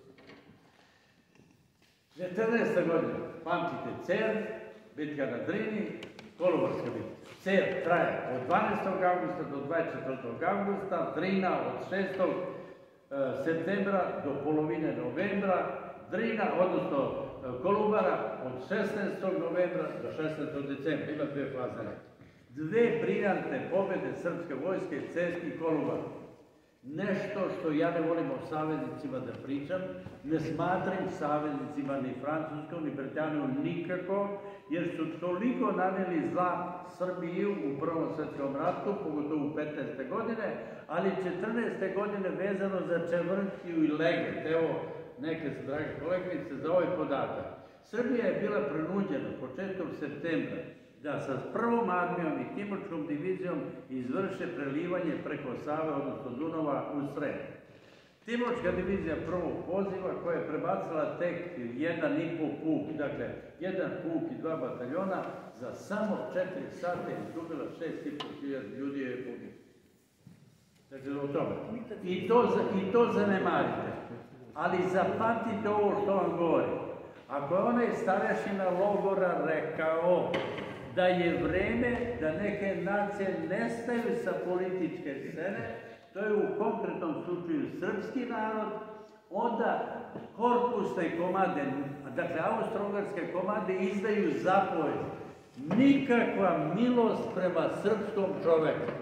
14. godina, pamtite Cer, bitka na Drini, Kolubarska bitka. Cer traje od 12. augusta do 24. augusta, Drina od 6. septembra do polovine novembra, Drina, odnosno Kolubara od 16. novembra do 16. decembra. Ima dve faze. Dve briljantne pobjede srpske vojske, Cer i Kolubar. nešto što ja ne volim o saveznicima da pričam, ne smatram saveznicima ni Francuskom, ni Britanijom nikako, jer su toliko naneli zla Srbiju u Prvom svjetskom ratu, pogotovo u 15. godine, ali 14. godine vezano za Čevrnskiju i Leget. Evo, neke su, drage koleginice, za ovaj podatak. Srbija je bila prinuđena početkom septembra da sa prvom armijom i Timočkom divizijom izvrše prelivanje preko Save, odnosno Dunava, u Srem. Timočka divizija prvog poziva, koja je prebacila tek 1,5 puk, dakle 1 puk i 2 bataljona, za samo 4 sata je izgubila 6.500 ljudi je poginulo. Dakle, o tome. I to zanemarite. Ali zapamtite ovo što vam govorim. Ako je onaj starešina logora rekao da je vreme da neke nacije nestaju sa političke scene, to je u konkretnom slučaju srpski narod, onda korpusne komande, dakle austro-ugarske komande izdaju zapoved. Nikakva milost prema srpskom čoveku.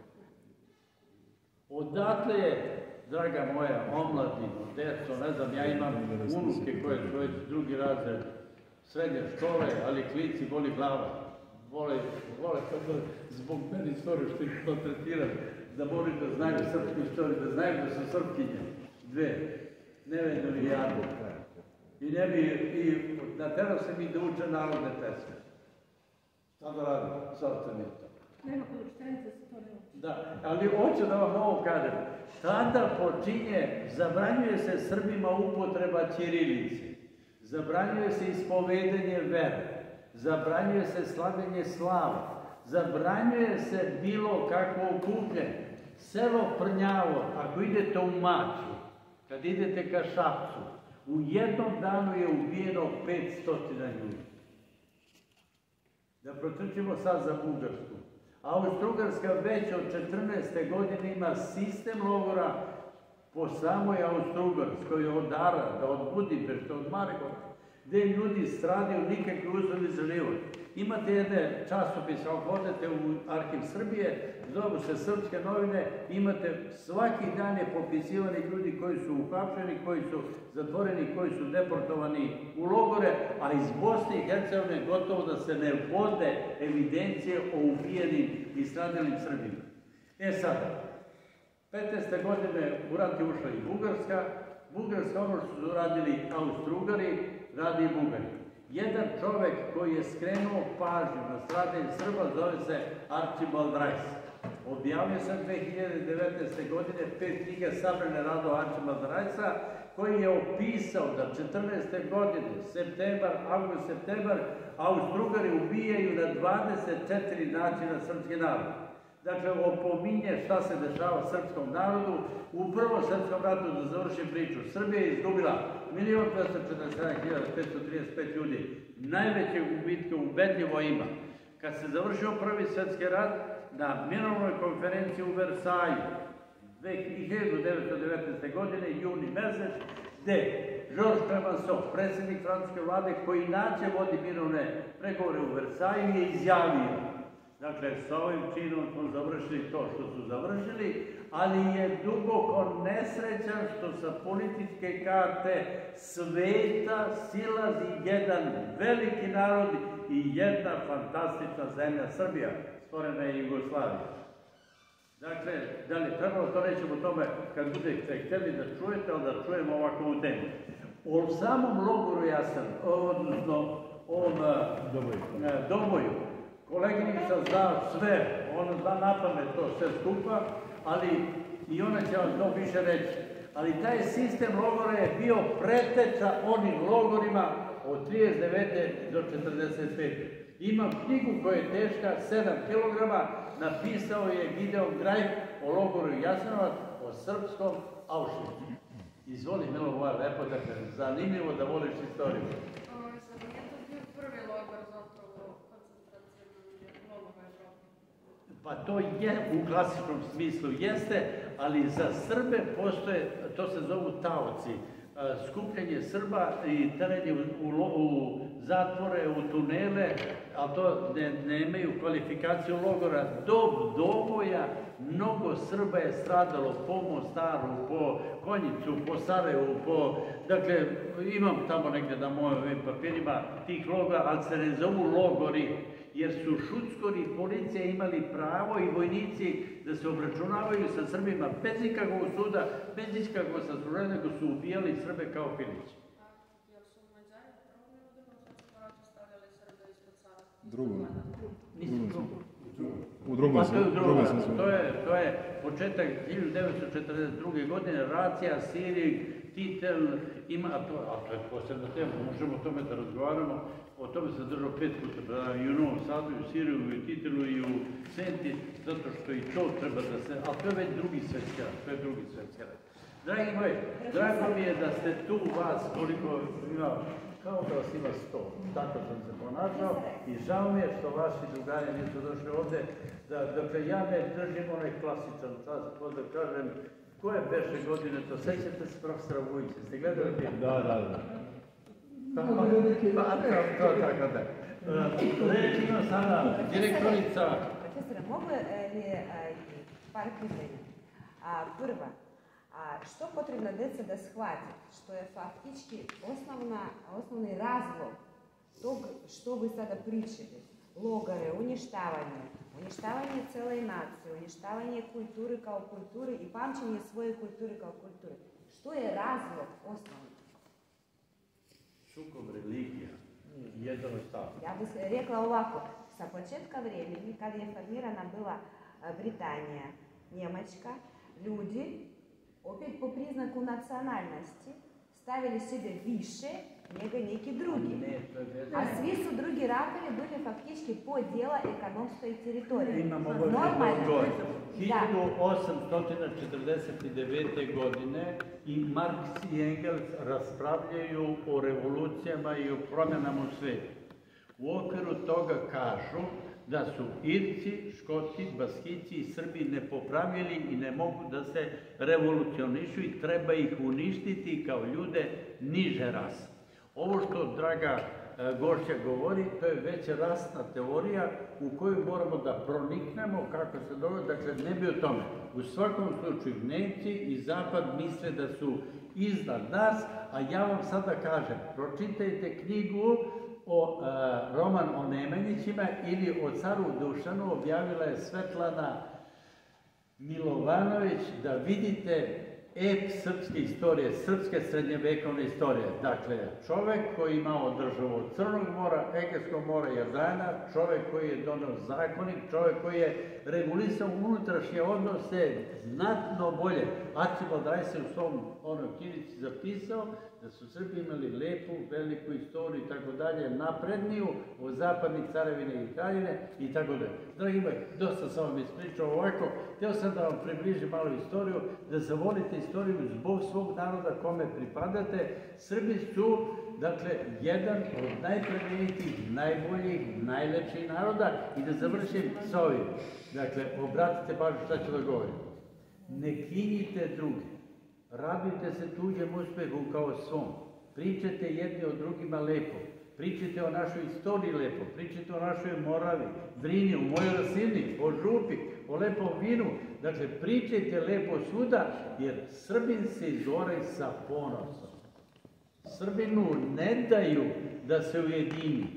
Odatle je, draga moja omladino, deco, ne znam, ja imam unuke koje su već drugi razred srednje škole, ali klinci boli glava. Vole zbog meni istoriju što ih maltretiram, da moraju da znaju srpsku istoriju, da znaju da su srpkinje. Dve, Nevenju i Jadu. I naterao se mi da uče narodne pesme. Šta da radim? Sad to nije to.
Nema kod učiteljice se to ne uči.
Da, ali hoću da vam ovo kažem. Tada počinje, zabranjuje se Srbima upotreba ćirilice, zabranjuje se ispovedanje vere, zabranjuje se slavljenje slava, zabranjuje se bilo kakvo okupljanje. Selo Prnjavo, ako idete u Maču, kad idete ka Šapcu, u jednom danu je ubijeno 500 ljudi. Da protrčimo sad za Bugarsku. Austro-Ugarska već od 14. godine ima sistem logora po samoj Austro-Ugarskoj, od Arada, od Budimpešte, od Maribora, gde ljudi stradaju, nikakvi uslovi za život. Imate jedne časopise, ako odete u Arhiv Srbije, zovu se Srpske novine, imate svaki dan je popisivani ljudi koji su uhapšeni, koji su zatvoreni, koji su deportovani u logore, a iz Bosne i Hercegovine gotovo da se ne vode evidencije o ubijenim i stradalim Srbima. E sada, 15. godine u rat je ušla i Bugarska. Bugarska, ono što su radili Austro-Ugari, radi i Bugari. Jedan čovek koji je skrenuo pažnju na stradanje Srba zove se Archibald Rice. Objavio sam 2019. godine 5 knjiga sabrane radova Archibalda Ricea, koji je opisao da 14. godine, avgust, septembar, Austro-Ugari ubijaju na 24 načina srpski narod. Dakle, opominje šta se dešava srpskom narodu. U Prvom svjetskom ratu, da završim priču, Srbija je izgubila 1.247.535 ljudi. Najveće gubitke ubedljivo ima. Kad se završio Prvi svjetski rat, na mirovnoj konferenciji u Versaju 1919. godine, juni mesec, gde Georges Clemenceau, predsjednik francuske vlade, koji inače vodi mirovne pregovore u Versaju, je izjavio: dakle, s ovim činom smo završili to što su završili, ali je duboko nesrećan što sa političke karte sveta silazi jedan veliki narod i jedna fantastična zemlja, Srbija, stvorena je Jugoslavija. Dakle, da li trebalo, to nećemo o tome kad budete htjeli da čujete, ali da čujemo ovako u temu. O samom logoru Jasan, odnosno ovom Doboju, koleginica zna sve, ona zna napamet to sve skupa, ali i ona će vam to više reći. Ali taj sistem logora je bio preteča onim logorima od 39. do 45. Imam knjigu koja je teška 7 kg, napisao je Gideon Greif o logoru Jasenovac, o srpskom Auschwitzu. Izvoli, Milo, moja lepo, dakle, zanimljivo da voliš istoriju.
Nije to bio prvi logor zapravo koncentracijalni logor u Evropi?
Pa to je, u klasičnom smislu jeste, ali za Srbe postoje, to se zovu taoci, skupljanje Srba i terenje u zatvore, u tunele, a to nemaju kvalifikaciju logora. Do Doboja mnogo Srba je stradalo po Mostaru, po Konjicu, po Sarajevu, dakle, imam tamo negdje na mojim papirima tih logora, ali se ne zovu logori, jer su šuckori i policija imali pravo i vojnici da se obračunavaju sa Srbima bez ikakvog suda, bez ikakvog sasluženja, nego su ubijali Srbe kao pilići.
Jer su Mađari u prvom ili drugom svjetskom ratu stavljali Srbe ispod Sara?
Drugom.
U drugom svjetskom. To je početak 1942. godine, racija, Sirig, Titel, ima, a to je posebna tema, možemo o tome da razgovaramo, o tome se držao 5 puta, i u Novom Sadu, i u Siriju, i u Titelu, i u Senti, zato što i to treba da se, ali to je već drugi svjetski rat, Dragi moji, drago mi je da ste tu vas, koliko ima, kao da vas ima 100, tako sam se ponašao i žao mi je što vaši drugari nisu došli ovdje, dakle ja ne držim onaj klasičan čas, da kažem, koje beše godine to, sećate se profesora Vujića, ste gledali film?
Da.
Tako da. Reći ima sada direktorica.
Profesore, mogu li par pitanja? Prva, što potrebno djeca da shvati, što je faktički osnovni razlog tog što vi sada pričali, logore, uništavanje cele nacije, uništavanje kulture kao kulture i pamćenje svoje kulture kao kulture. Što je razlog osnovni?
Sukob religija, jednostavno.
Ja bih rekla ovako, sa početka vremeni, kad je formirana bila Britanija, Njemačka, ljudi, opet po priznaku nacionalnosti, stavili sebe više nego neki drugi. A svi su drugi ratovi bili faktički podjela ekonomske teritorije.
Imamo normalno. 1849. godine i Marks i Engels raspravljaju o revolucijama i o promjenama u svijetu. U okviru toga kažu da su Irci, Škoti, Baskici i Srbi nepopravljeni i ne mogu da se revolucionišu i treba ih uništiti kao ljude niže rase. Ovo što draga gošća govori, to je već rasna teorija u koju moramo da proniknemo kako se dogodi, dakle ne bi o tome. U svakom slučaju Nemci i Zapad misle da su iznad nas, a ja vam sada kažem, pročitajte knjigu roman o Nemanjićima ili o caru Dušanu, objavila je Svetlana Milovanović, da vidite ep srpske istorije, srpske srednjevekovne istorije. Dakle, čovek koji je imao državu od Crnog mora, Egejskog mora, Jadrana, čovek koji je doneo zakonik, čovek koji je regulisao unutrašnje odnose znatno bolje. Arčibald Rajs je u svom knjižici zapisao da su Srbi imali lepu, veliku istoriju i tako dalje, napredniju od zapadnih carevine i kraljevine i tako dalje. Dragi moji, dosta sam vam ispričao ovako, htio sam da vam približim malo istoriju, da zavolite istoriju zbog svog naroda kome pripadate. Srbi su, dakle, jedan od najplemenitijih, najboljih, najlepših naroda i da završim sa ovim. Dakle, obratite pažnju šta ću da govorim. Ne kinjite druge. Radujte se tuđem uspehu kao svom. Pričajte jedni o drugima lepo. Pričajte o našoj istoriji lepo. Pričajte o našoj Moravi, Drini, o mojoj Rasini, o Župi, o lepom vinu. Dakle, pričajte lepo svuda, jer Srbin se izgori sa ponosom. Srbinu ne daju da se ujedini.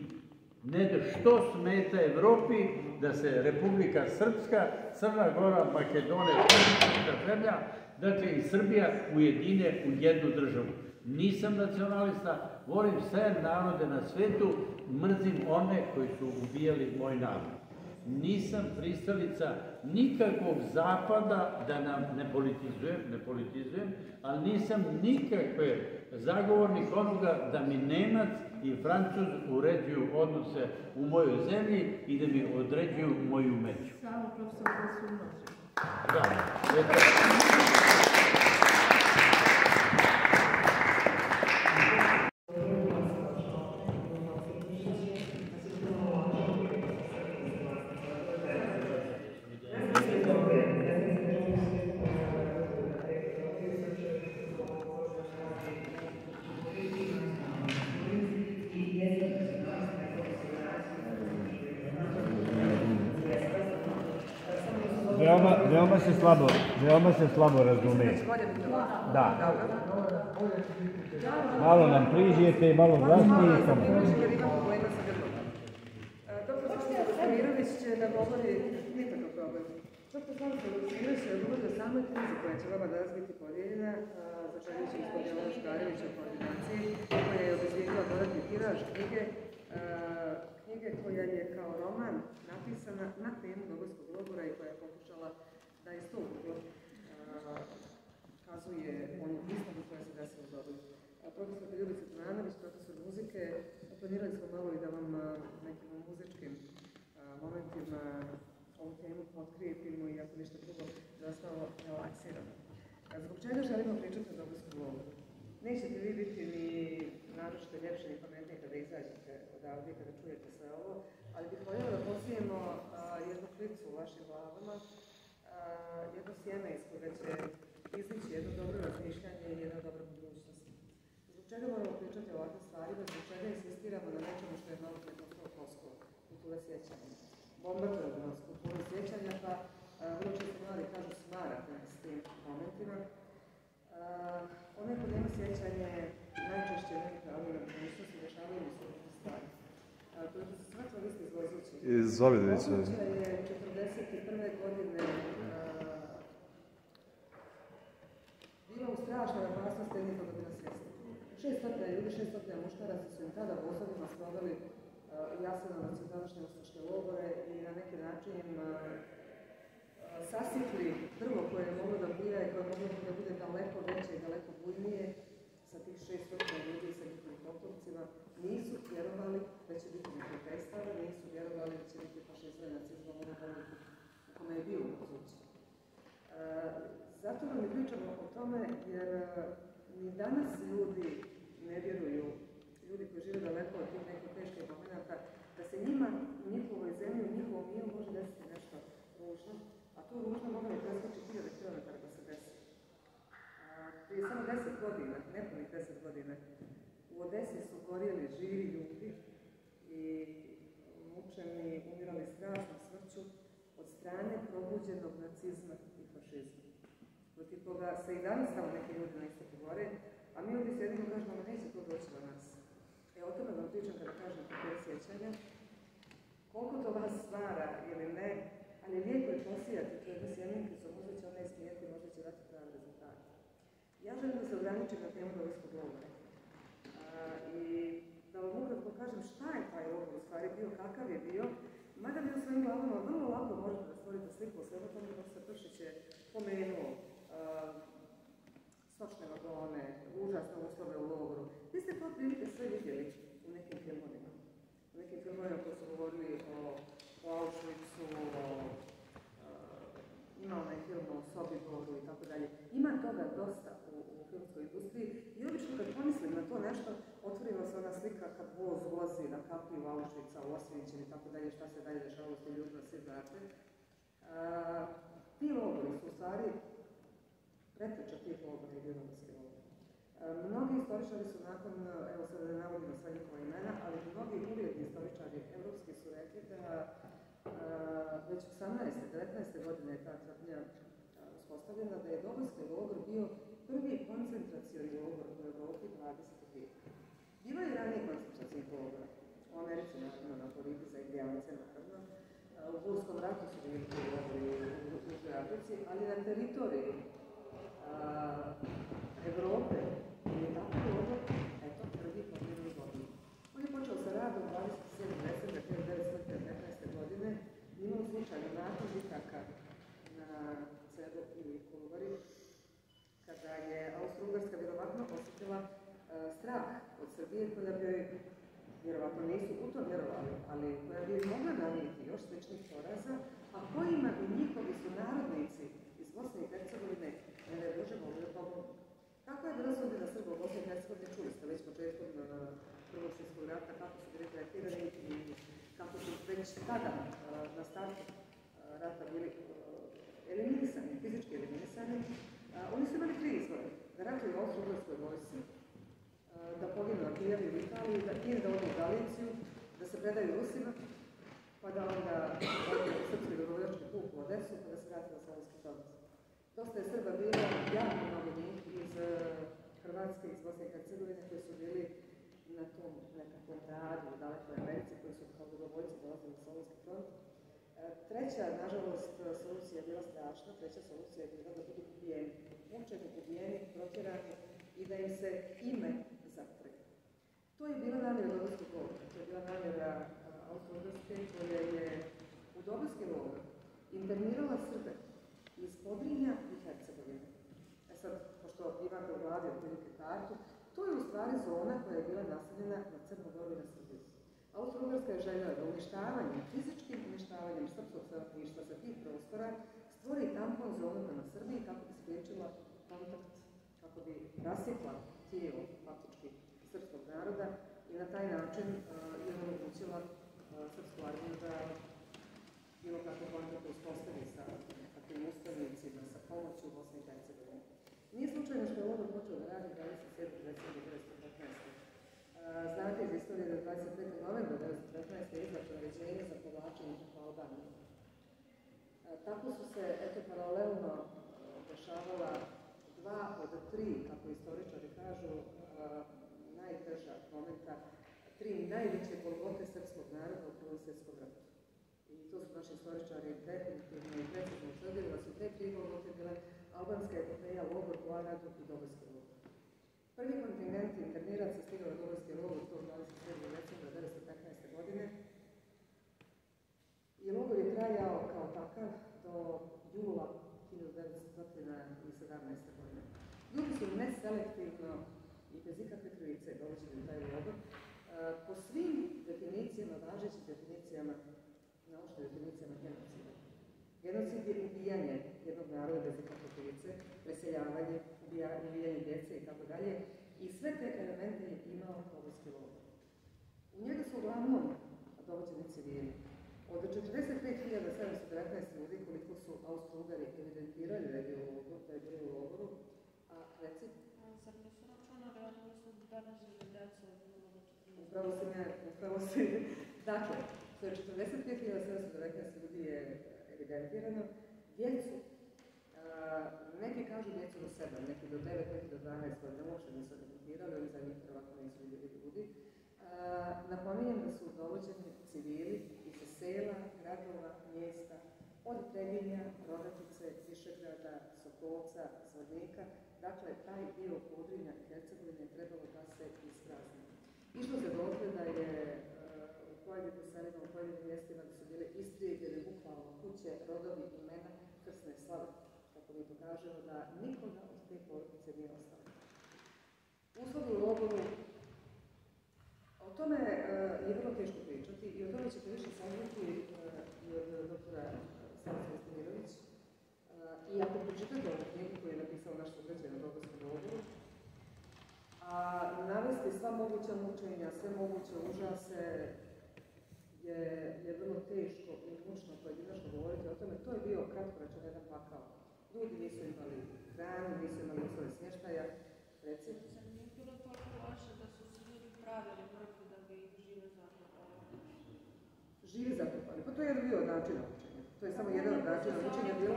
Što smeta Evropi da se Republika Srpska, Crna Gora, Makedonija, zemlja, dakle i Srbija ujedine u jednu državu. Nisam nacionalista, volim sve narode na svetu, mrzim one koji su ubijali moj narod. Nisam pristalica nikakvog zapada, da nam ne politizujem, ali nisam nikakve zagovornik onoga da mi Nemac i Francuz uređuju odnose u mojoj zemlji i da mi određuju moju među.
Samo profesor da su umaži.
veoma se slabo razume. Da. Malo nam priđete, malo glasnije i samo.
Doktor Slavko Samirović će da govori nikakav problem. Doktor Slavko Samirović je govori o samoj knjizi koja će vama danas biti podijeljena, zahvaljujući gospodinu Škareviću u koordinaciji, koja je obezbijedila dodatni tiraž knjige koja je kao roman napisana na temu Nobelskog logora i koja je pokušala da iz tog ugla kazuje onu istinu koja se desila u Dobru. Profesor Ljubica Tomanović, profesor muzike, planirali smo malo i da vam nekim muzičkim momentima ovu temu otkrijemo i ako ništa drugo da vas malo relaksiramo. Zbog čega želimo pričati o Dobrskom logoru? Nećete vi biti ni naročito ljepše ni pametnije kada izađete odavde, kada čujete sve ovo, ali bih voljela da posijemo jednu klicu u vašim glavama, jedno sjeme iz koga će izlići jedno dobro razmišljanje i jedna dobra budućnost. Zbog čega moramo pričati o ovakvim stvarima, zbog čega insistiramo na nečemu što je malo pretostalo floskula, kultura sjećanja. Bombardujemo nas kulturu sjećanja, pa vrlo često mladi kažu smarate s tim momentima. Onaj ko nema sjećanje, najčešće neki pravi na budućnosti dešavaju mu se ovakve stvari. Koliko se shvatila, vi ste iz Loznića.
Iz Zavidovića.
Loznića je 1941. godine bila u strašnoj opasnosti da nikoga bi nasvijestili. 600 ljudi, 600 muškaraca su im tada vozovima sproveli u Jasenovac i današnje ustaške logore i na neki način sasjekli drvo koje je moglo da bija i koje je moglo da bude daleko veće i daleko bujnije sa tih 600 ljudi i sa njihovim potomcima. Nisu vjerovali da će biti neke predstave, nisu vjerovali da će biti fašizma i nacizma u onom u kome je bio uzući. Zato vam i pričamo o tome jer ni danas ljudi ne vjeruju, ljudi koji žive daleko od tih nekih teških momenta, da se njima, u njihovoj zemlji, u njihovom miru može desiti nešto ružno, a to ružno mogu ne preskoči 1000 kilometara da se desi. Prije samo 10 godina, nepunih 10 godina, u Odesi su gorjeli živi ljudi i mučeni, umirali strašnom smrću od strane probuđenog nacizma i fašizma. Protiv toga se i danas tamo neki ljudi na istoku bore, a mi ovdje sjedimo i kažemo, neće to doći do nas. O tome vam pričam kada kažem kultura sjećanja. Koliko to vas stvara ili ne, ali lijepo je posijati tu jednu sjemenkicom, možda će ona ismijeti, možda će dati pravi rezultat. Ja želim da se ograničim na temu Dobroskog logora. I da vam ukratko kažem šta je taj logor u stvari bio, kakav je bio, mada vi u svojim glavama vrlo lako možete da stvorite sliku o svemu tome, profesor Pršić je pomenuo stočne vagone, užasne uslove u logoru. Vi ste to prilike sve vidjeli u nekim filmovima. U nekim filmovima koji su govorili o Auschwitzu, ima onaj film o Sobiboru i tako dalje. Ima toga dosta u filmskoj industriji i obično kad pomislim na to nešto, otvorila se ona slika kad voz vozi na kapiju Auschwitza, u Osvjenčini i tako dalje, šta se dalje dešavalo s tim ljudima, svi znate. Ti logori su u stvari preteča tih logora i Dobroskih logora. Mnogi istoričari su nakon, evo sada ne navodimo sva njihova imena, ali mnogi ugledni istoričari evropski su rekli da već 18. 19. godine je ta tvrdnja uspostavljena da je Dobroski logor bio prvi koncentracioni logor u Evropi 20. vijeka. Bilo je ranije koncentracijnih logora. U Americi, naravno, na Floridi za Indijance, naravno. U Bulskom ratu su bili logori u Južnoj Africi, ali na teritoriji Evrope je tako logor, eto, prvi formirani godin. On je počeo sa radom 27. decembra 1915. godine, imao slučajno nakon bitaka na Cedu ili Kolubari, kada je Austro-Ugarska vjerovatno osjetila strah od Srbije koja bi joj, vjerovatno nisu u to vjerovali, ali koja bi joj mogla nanijeti još sličnih poraza, a kojima i njihovi su narodnici iz Bosne i Hercegovine ne Bože mogli da pomogu. Kakva je bila sudbina Srba u Bosni i Hercegovine, čuli ste već početkom Prvog svjetskog rata, kako su bili tretirani i kako su već tada na startu rata bili eliminisani, fizički eliminisani. Oni su imali 3 izbora. Da ratuju u Austro-Ugarskoj vojsci, da poginu na Kijevu u Italiji, ili da odu u Galiciju, da se predaju Rusima, pa da onda srpski dobrovoljački puk vode,
Odesu pa da se vrati na Solunski front. Dosta je Srba bilo, jako mnogo njih iz Hrvatske, iz Bosne i Hercegovine koji su bili na tom nekakvom radu u dalekoj Americi koji su kao dobrovoljci dolazili na Solunski front. Treća, nažalost, solucija je bila strašna. Treća solucija je bila da budu ubijeni, mučeni, ubijeni, protjerani i da im se ime zatre. To je bila namjera Dobojskog logora. To je bila namjera Austro-Ugarske koja je u Dobojski logor internirala Srbe iz Podrinja i Hercegovine. Sad, pošto imate u glavi otprilike kartu, to je u stvari zona koja je bila naseljena na Crnu Goru i na Srbiju. Austro-Ugarska je željela da uništavanjem, fizičkim uništavanjem srpskog stanovništva sa tih prostora stvori tampon zonu prema Srbiji kako bi spriječila kontakt, kako bi rasipla tijelo faktički srpskog naroda i na taj način je omogućila srpsku armiju da bilo kako kontakt uspostavi sa takvim ustavnicima, sa pomoću u Bosni i Hercegovini. Nije slučajno što je logor počeo da radi 27. decembra 1915. Znate iz istorije da 25. novembra 1915. je izdato naređenje za povlačenje preko Albanije. Tako su se, eto, paralelno dešavala dva od tri, kako istoričari kažu, najteža momenta, tri najveće golgote srpskog naroda u Prvom svjetskom ratu. I to su naši istoričari definitivno i precizno utvrdili da su te tri golgote bile albanska epopeja, logor u Aradu i Dobojski logor. Prvi kontingent interniraca stigao u Dobojski logor 27. decembra 1915. godine i logor je trajao kao takav do jula 1917. godine. Ljudi su neselektivno i bez ikakve krivice dovođeni u taj logor po svim definicijama, važećim definicijama, naučnim definicijama genocida. Genocid je ubijanje jednog naroda bez ikakve krivice, preseljavanje, ubijanje djece i tako dalje. I sve te elemente je imao Dobojski logor. U njega su uglavnom dovođeni civili. Od 45.719 ljudi koliko su Austro-Ugari evidentirali da je bilo u logoru, a reci?
Sad nisu računali, ali su beležili decu od 0 do 14.
Upravo si. Dakle, to je 45.719 ljudi je evidentirano. Djecu, neki kažu djecu do 7, neki do 9, neki do 12 godina, uopšte nisu evidentirali, oni za njih prvatno nisu vidjeli ljudi. Napominjem da su dovođeni civili iz sela, gradova, mjesta, od Trebinja, Rogačice, Višegrada, Sokolca, Zvornika. Dakle, taj dio Podrinja i Hercegovine je trebalo da se isprazni. Išlo se dotle da je u pojedinim selima, u pojedinim mjestima da su bile istrijebljene bukvalno kuće, rodovi, imena, krsne slave. Kako mi pokažemo da nikoga od te porodice nije ostalo. Uslovi u logoru, o tome je vrlo teško pričati i o tome ćete više saznati i od doktora Stanislava Stemirović. I ako pročitate ovu knjigu koju je napisao naš sugrađan na Dobojskom logoru, a navesti sva moguća mučenja, sve moguće užase je vrlo teško i mučno pojedinačno govoriti o tome. To je bio kratkoročan jedan pakao. Ljudi nisu imali hranu, nisu imali uslove smještaja. Reci?
Nije bilo toliko loše da su se ljudi pravili mrtvi da bi ih žive zakopali.
Žive zakopali? Pa to je jedan bio način učenja. To je samo jedan od načina učenja bilo.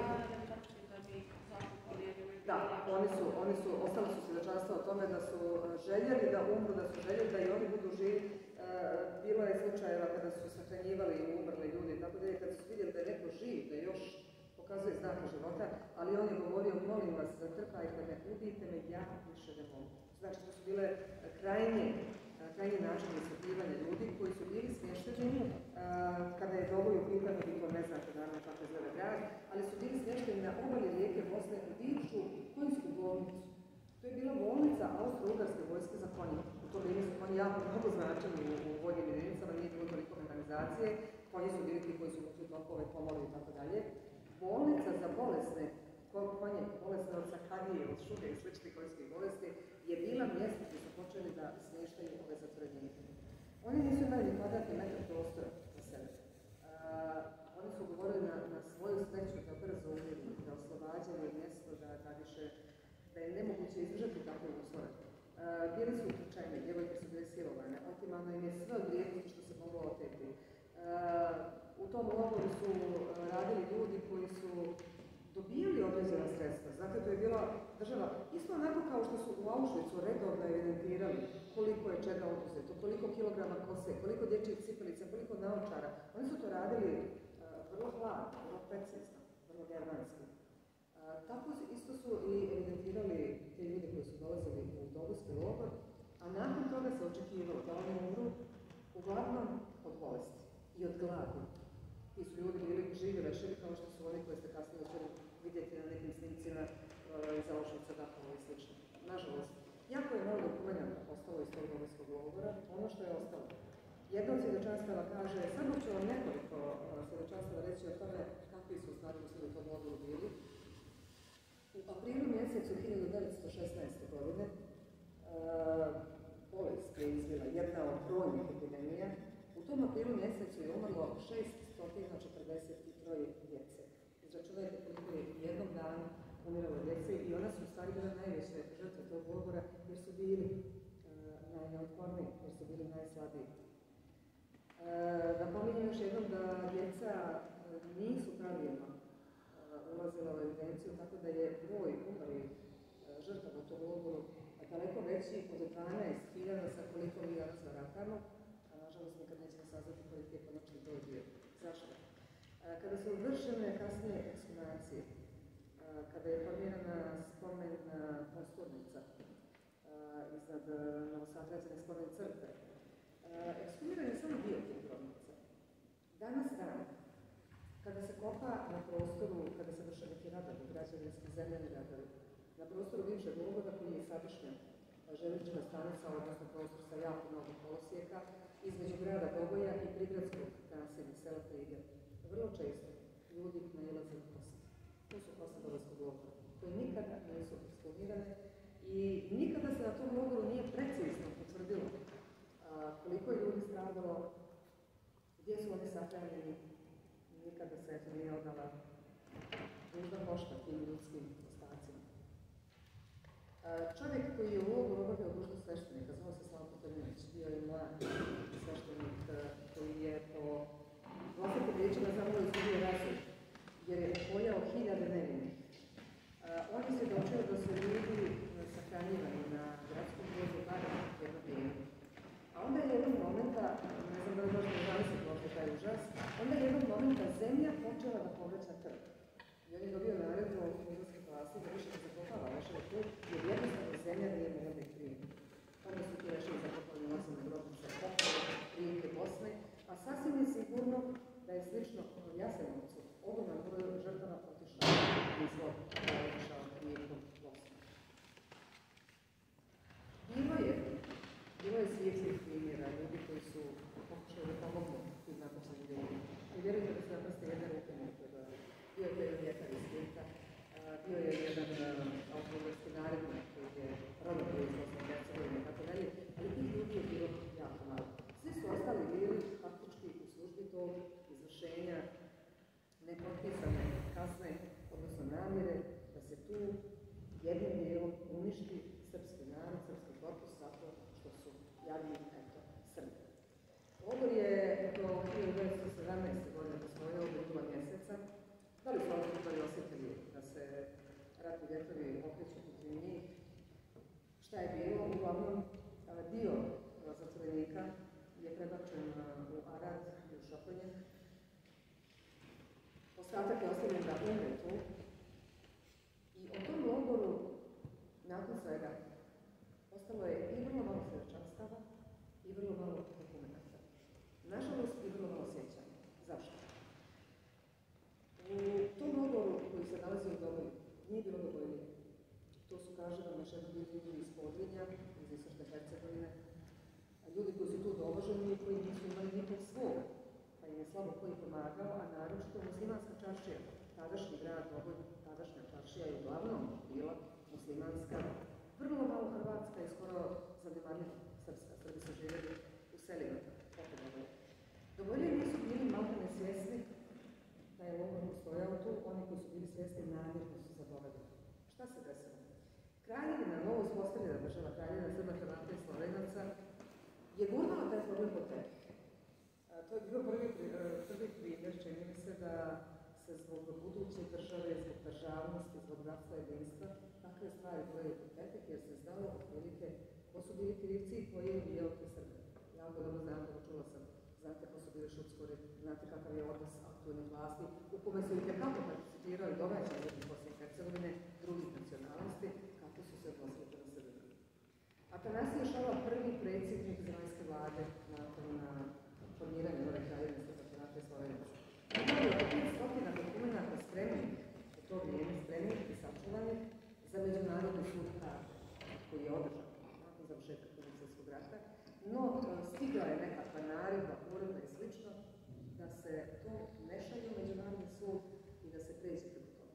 Da, oni su, ostali su svjedočanstva o tome da su željeli da umru, da su željeli da i oni budu živi. Bilo je slučajeva kada su sahranjivali i umrli ljudi, tako da je kada su vidjeli da je neko živ, da još pokazuje znake života, ali on je govorio, molim vas, zatrpajte me, ubijte me, ja više ne mogu. Znači, to su bile krajnji način iscrpljivanja ljudi koji su bili smješteni, kada je Doboj u pitanju, vi to ne znate naravno kako izgleda grad, ali su bili smješteni na obali rijeke Bosne u bivšu konjsku bolnicu. To je bila bolnica Austro-Ugarske vojske za konje. U to vrijeme su konji jako mnogo značili u vojnim jedinicama, nije bilo toliko mehanizacije, konji su bili ti koji su mogli topove, pomoli i tako dalje. Bolnica za bolesne konje, bolesne od sakadije, od šuge i sličnih konjskih bolesti, je bila mjesto gdje su počeli da smještaju ove zatvorenike. Oni nisu imali ni kvadratni metar prostora za sebe. Oni su govorili na svoju sreću da brzo umiru, da oslobađaju mjesto, da više, da je nemoguće izdržati takve uslove. Bili su uključeni, djevojke su bile silovane, otimano im je sve od vrijednosti što se moglo oteti. U tom logoru su radili ljudi koji su dobijali određena sredstva. Znate, to je bila država, isto onako kao što su u Auschwitzu redovno evidentirali koliko je čega oduzeto, koliko kilograma kose, koliko dječjih cipelica, koliko naočara. Oni su to radili vrlo hladno, vrlo precizno, vrlo germanski. Tako isto su i evidentirali te ljude koji su dolazili u Dobojski logor, a nakon toga se očekivalo da oni umru uglavnom od bolesti i od gladi. Ti su ljudi bili živi leševi kao što su oni koji ste kasnije uspjeli vidjeti na nekim snimcima iz Auschwitza, Dachau i sl. Nažalost, jako je malo dokumenata ostalo iz tog Dobojskog logora, ono što je ostalo. Jedna od svjedočanstava kaže, samo ću vam nekoliko svjedočanstava reći o tome kakvi su stvari u tom logoru bili. U aprilu mjesecu 1916. godine bolest je izbila, jedna od brojnih epidemija. U tom aprilu mjesecu je umrlo 643 djece. Izračunajte koliko je u jednom danu umiralo djece i ona su u stvari bila najveće žrtve tog logora jer su bili najneotporniji, jer su bili najslabiji. Napominjem još jednom da djeca nisu pravilno ulazila u evidenciju, tako da je broj umrlih žrtava u tom logoru daleko veći od 12.000 sa koliko mi danas baratamo, a nažalost nikad nećemo saznati koliki je konačni broj bio. Zašto? Kada su vršene kasnije ekshumacije, kada je formirana spomen kosturnica iznad novosagrađene spomen crkve, ekshumiran je samo dio tih grobnica. Danas dan, kada se kopa na prostoru, kada se vrše neki radovi, građevinski zemljani radovi, na prostoru bivšeg logora koji je sadašnja željeznička stanica, odnosno prostor sa jako mnogo kolosijeka, između grada Doboja i prigradskog naselja sela Priger. Vrlo često ljudi nailaze na kosti. To su kosti Dobojskog logora, koje nikada nisu ekshumirane i nikada se na tom logoru nije precizno potvrdilo koliko je ljudi stradalo, gdje su oni sahranjeni, nikada se nije odala dužna pošta tim ljudskim ostacima. Čovjek koji je u logoru obavljao dužnost sveštenika, zvao se Slavko Trnjević, bio je mlad sveštenik koji je po vlastitim riječima zapravo izgubio razum, jer je pokoljao hiljade nevinih. On je svjedočio da su ljudi sahranjivani na gradskom grozu barem jedno vrijeme. A onda je jednog momenta, ne znam da li možete zamisliti možda taj užas, onda je jednog momenta zemlja počela da povraća trg. I on je dobio naredbu od federalskih vlasti da više ne zakopava leševe tu, jer jednostavno zemlja nije mogla da ih primi. Onda su ti leševi zakopali masovne grobnice Pokole, Rijeke, Bosne, a sasvim je sigurno da je slično u Jasenovcu ogroman broj žrtava otišao izvod da je otišao Rijeku, Bosnu. Bilo je svijetlih primjera, ljudi koji su pokušali da pomognu tim napuštenim ljudima. I vjerujte da se naprosto jedne ruke ne pregledali. Bio je jedan vjetar iz Splita, bio je jedan automobilski narednik koji je rodom bio iz Bosne i Hercegovine i tako dalje, ali tih ljudi je bilo jako malo. Svi su ostali bili faktički u službi tog izvršenja nepotpisane kazne, odnosno namjere da se tu jednim dijelom uništi srpski narod, srpski korpus, zato što su jadni, eto, Srbi. Logor je do 1917. godine postojao do jula mjeseca. Da li su oni osjetili da se ratni vjetrovi okreću protiv njih? Šta je bilo? Uglavnom, dio zatvorenika je prebačen u Arad i u Šokonje. Ostatak je ostavljen da umre tu. I o tom logoru, nakon svega, ostalo je i vrlo malo svjedočanstava i vrlo malo dokumenta. Nažalost, i vrlo malo sjećanja. Zašto? U tom logoru koji se nalazi u Doboju nije bilo Dobojlije. To su, kaže vam, još jednom ljudi iz Podrinja, iz Istočne Hercegovine, ljudi koji su tu dovoženi i koji nisu imali nikog svog, pa im je slabo koji pomagao, a naročito muslimanska čaršija. Tadašnji grad Doboj, tadašnja čaršija je uglavnom bila muslimanska, vrlo malo hrvatska i skoro zanemarljiva srpska. Srbi su živjeli u selima, oko Doboja. Dobojlije nisu bili malo nesvjesni da je logor postojao tu, oni koji su bili svjesni namjerno su zaboravili. Šta se desilo? Kraljevina, novo uspostavljena država, Kraljevina Srba, Hrvata i Slovenaca, je gurnala taj problem pod tepih. To je bio prvi primjer, čini stvari gledaju pod tepih jer se znalo otprilike ko su bili krivci i koji je bio te Srbe. Jako dobro znam, čula sam, znate ko su bili šuckori, znate kakav je odnos aktualnih vlasti, u kome su i tekako participirali događaji iz Bosne i Hercegovine, drugih nacionalnosti, kako su se odnosili prema Srbima. Atanasije Šola, prvi predsjednik zemaljske vlade nakon formiranja nove kraljevine Hrvata i Slovenaca. Imao je 500 dokumenta spremnih, u to vrijeme spremnih i sačuvanih za Međunarodni sud pravde, koji je održan nakon završetka Prvog svjetskog rata, no stigla je nekakva naredba, uredba i slično, da se to ne šalje u Međunarodni sud i da se pređe preko toga.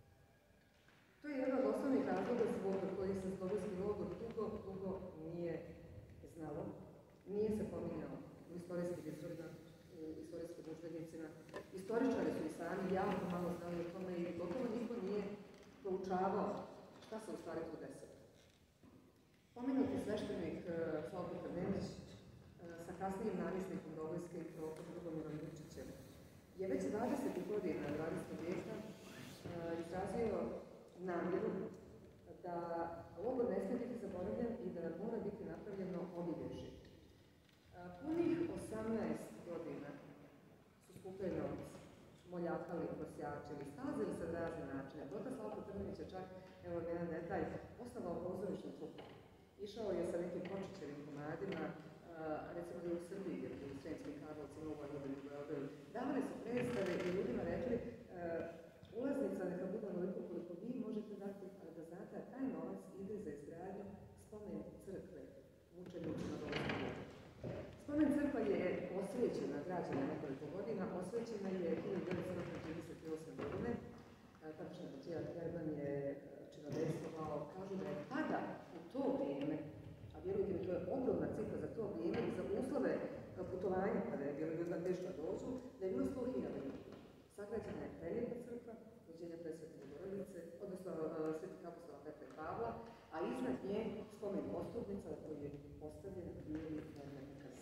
To je jedan od osnovnih razloga zbog kojih se Zlogarski logor dugo nije znalo, nije se pominjao u istorijskim izvorima, u istorijskim udžbenicima. Istoričari su i sami jako malo znali o tome i gotovo niko nije proučavao šta se u stvari tu desilo. Pomenuti sveštenik Slobodar Krnenić sa kasnijim namjesnikom Dogojske i Prokop Ljubomirom Vučićem je već 20. godina 20. vijeka izrazio namjeru da logor ne smije biti zaboravljen i da mora biti napravljeno obilježje. Punih 18 godina su skupljali novac, moljakali, prosjačili, snalazili se na razne načine. Dota Slavko Trninić je čak, evo jedan detalj, osnovao pozorišnu trupu. Išao je sa nekim Kočićevim komadima, recimo da je u Srbiji, jer je u Sremskim Karlovcima, u Vojvodini, u Beogradu. Davali su predstave i ljudima rekli ulaznica neka bude onoliko koliko vi možete dati, ali da znate, a taj novac ide za izgradnju spomen crkve mučenicima Dogojskog logora. Spomen crkva je osvećena, građana nekoliko godina, osvećena je 1938. godine. Tadašnji patrijarh Herman je činovestovao, kažu da je tada, u to vrijeme, a vjerujte mi, to je ogromna cifra za to vrijeme i za uslove putovanja, kada je bilo ljudima teško dođu, da je bilo 100.000 ljudi. Sagrađena je prelijepa crkva, rođenja Presvete Bogorodice, odnosno Svetih apostola Petra i Pavla, a iznad nje spomen kosturnica koji je postavljen bijeli mermerni krst.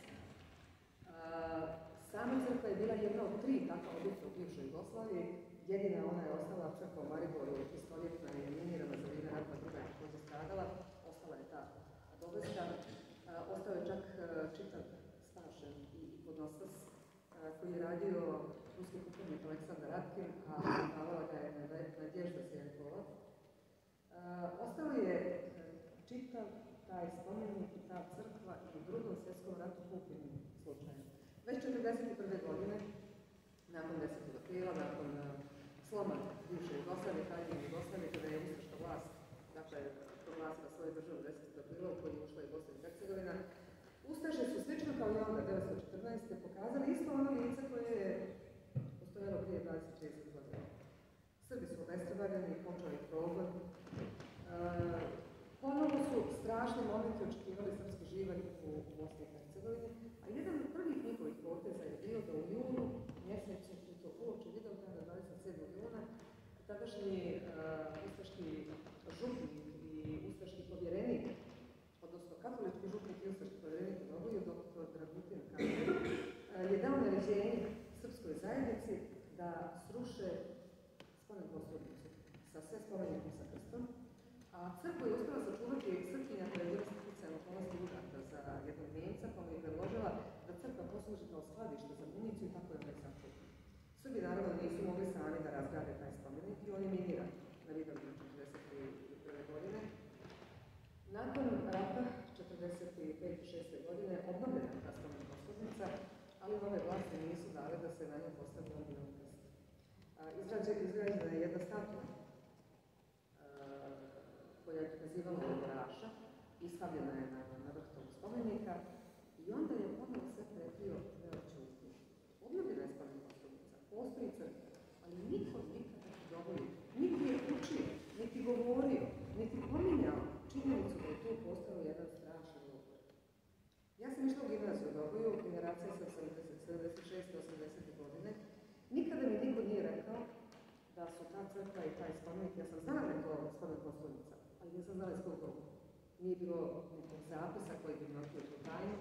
Sama crkva je bila jedna od 3 takva objekta u bivšoj Jugoslaviji. Jedina ona je ostala crkva u Mariboru, istoljetna je minirana za vrijeme rata, druga je također stradala, ostala je ta Dogojska. Ostao je čak čitav spašen i ikonostas koji je radio ruski pukovnik Aleksandar Ratkin, a navala ga je Nadježda Sjenkova. Ostao je čitav taj spomenik i ta crkva i u Drugom svjetskom ratu kupljenim slučajem. Već 1941. godine, nakon 10. aprila, nakon sloma bivše Jugoslavije, Kraljevine Jugoslavije, kada je ustaška vlast, dakle, proglasila svoju državu 10. aprila u koju je ušla i Bosna i Hercegovina, Ustaše su slično kao i onda 1914. pokazali isto ono lice koje je postojalo prije 20-30 godina. Srbi su obestrebarjeni, počeli progon. Ponovo su strašni momenti očekivali srpski živalj u Bosni i Hercegovini, a jedan od prvih njihovih poteza je bio da u junu mjesecu, i to uoči Vidovdana 27. juna, tadašnji ustaški župnik i ustaški povjerenik, odnosno katolički župnik i ustaški povjerenik u Nogoju, dr. Dragutin Kandel, je dao naređenje srpskoj zajednici da sruše spomen kosturnicu sa sve spomenikom sa krstom, a crkva je uspjela sačuvati srpkinja koja je bila sticajem okolnosti ugrata za jednog Njemca, pa mu je predložila da crkva posluži kao skladište za municiju i tako je onda sačuvati. Srbi naravno nisu mogli sami da razgrade taj spomenik i on je miniran na Vidovdanu 1941. godine. Nakon rata 1945-1946. godine obnovljena je ta spomen kosturnica, ali nove vlasti nisu dale da se na njoj postavi ogromni krst. Izgrađena je jedna statua koja je prikazivala logoraša i stavljena je na vrh tog spomenika i onda je ponovo sve prekrio veo ćutnje. Obnovljena je spomen kosturnica, postoji crkva, ali niko nikada ne govori, niti je učio, niti govorio, niti pominjao činjenicu da je tu postao jedan strašan logor. Ja sam išla u gimnaziju u Dogoju, generacija sam 76-80. godine. Nikada mi niko nije rekao da su ta crkva i taj spomenik, ja sam znala da je to spomen kosturnica, ali nisam znala iz kog dobu. Nije bilo nekog zapisa koji bi nosio tu tajnu.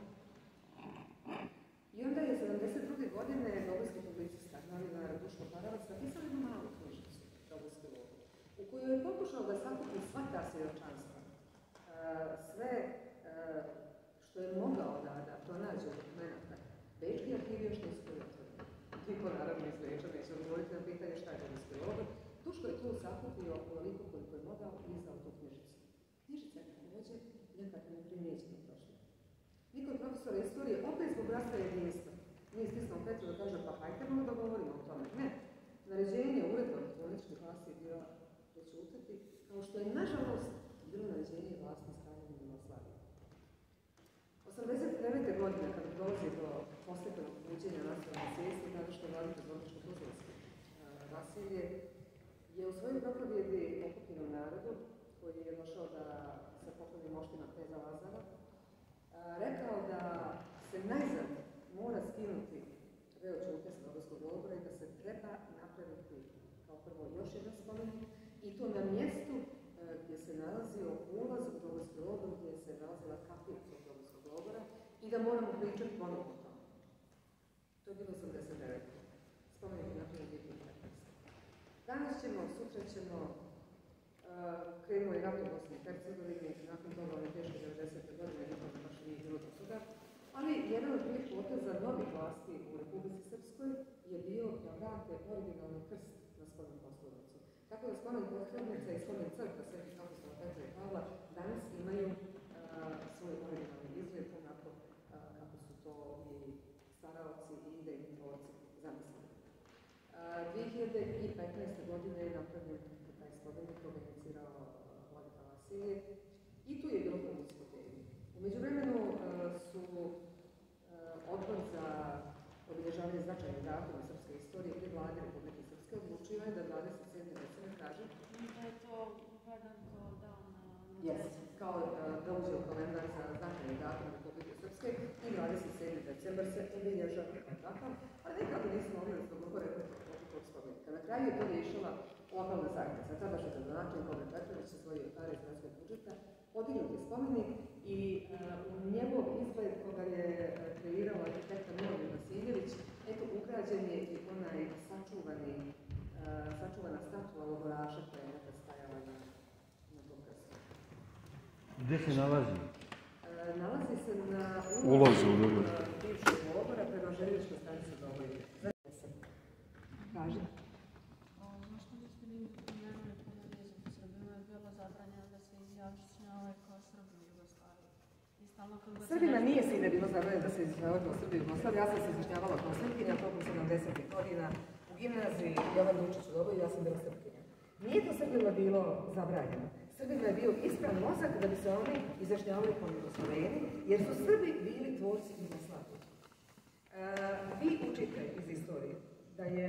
I onda je 72. godine Dogojski publicista, novinar Duško Paravac, napisao jednu malu knjižicu, Dogojski logor, u kojoj je pokušao da sakupi sva ta svjedočanstva, sve što je mogao da pronađe od dokumenta, Bečki arhiv još nisu bili otvoreni. Niko naravno iz Beča neće odgovoriti na pitanje šta je Domovinski logor. Duško je tu sakupio ovoliko koliko je mogao i izdao tu knjižicu. Knjižica je također nekako neprimijećeno prošla. Niko je profesor istorije opet zbog rasta jedinstva. Nije stisnuo Petru da kaže pa hajte malo da govorimo o tome. Ne. Naređenje uredba političke vlasti je bila prečutati, kao što je nažalost bilo naređenje vlasti s Kraljevinom Jugoslavije. 1989. godine, kada dolazi do postepenog buđenja nacionalne svijesti, tada što vladite Zvorničko-Tuzlanski Vasilje, je u svojoj propovjedi okupljenom narodu, koji je došao da se pokloni moštima kneza Lazara, rekao da se najzad mora skinuti veo ćute s Domovinskog logora i da se treba napraviti kao prvo još jedan spomenik i to na mjestu gdje se nalazio ulaz u Domovinski logor, gdje se nalazila kapljica od Domovinskog logora i da moramo pričati ponovno o tome. To je bilo 89. Spomenik je napravljen 2015. Danas ćemo, sutra ćemo, krenuo je rat u Bosni i Hercegovini, nakon toga one teške 90. godine, nikada baš nije bilo do toga, ali jedan od prvih poteza novih vlasti u Republici Srpskoj je bio da vrate originalni krst na spomen poslovnicu. Tako da spomen poslovnica i spomen crkva Sveti Apostol Petra i Pavla danas imaju svoj originalni izgled, onako kako su to i staraoci i idejni tvorci zamislili. 2015. godine je napravljen taj spomenik, koga je inicirao Vladika Vasilije i tu je bilo komunističko temi. U međuvremenu su Odbor za obilježavanje značajnih datuma srpske istorije pri Vladi Republike Srpske odlučivaju da 27. decembra kaže
Da je to uvedan kao dan
Jeste, kao da uđe u kalendar za značajnih datuma Republike Srpske i 27. decembar se obilježava kao takav, ali nekako nisu mogli da se dogovore preko spomenika. Na kraju je to riješila lokalna zajednica. Tadašnji gradonačelnik Omer Petrović sa svojih pare iz gradskog budžeta podignut je spomenik i njegov izgled koga je kreirao arhitekta Milovir Vasiljević, eto ugrađen je i onaj sačuvana statua logoraša koja je nekad stajala na tom krstu.
Gdje se nalazi?
Nalazi se na
ulazu u
bivšeg logora prema željezničkoj stanici Doboje. Kaži.
Zašto biste vi pomenuli komunizam u Srbiji? Je bilo zabranjeno da se izjašnjavaju kao Srbi u Jugoslaviji.
Srbima nije svime bilo zabranjeno da se izjašnjavaju kao Srbi u Jugoslaviji. Ja sam se izjašnjavala kao Srpkinja tokom 70. godina u gimnaziji Jovan Dučić u Doboju, ja sam bila Srpkinja. Nije to Srbima bilo zabranjeno. Srbima je bio ispravan mozak da bi se oni izjašnjavali kao Jugoslaveni, jer su Srbi bili tvorci Jugoslavije. Vi učite iz istorije da je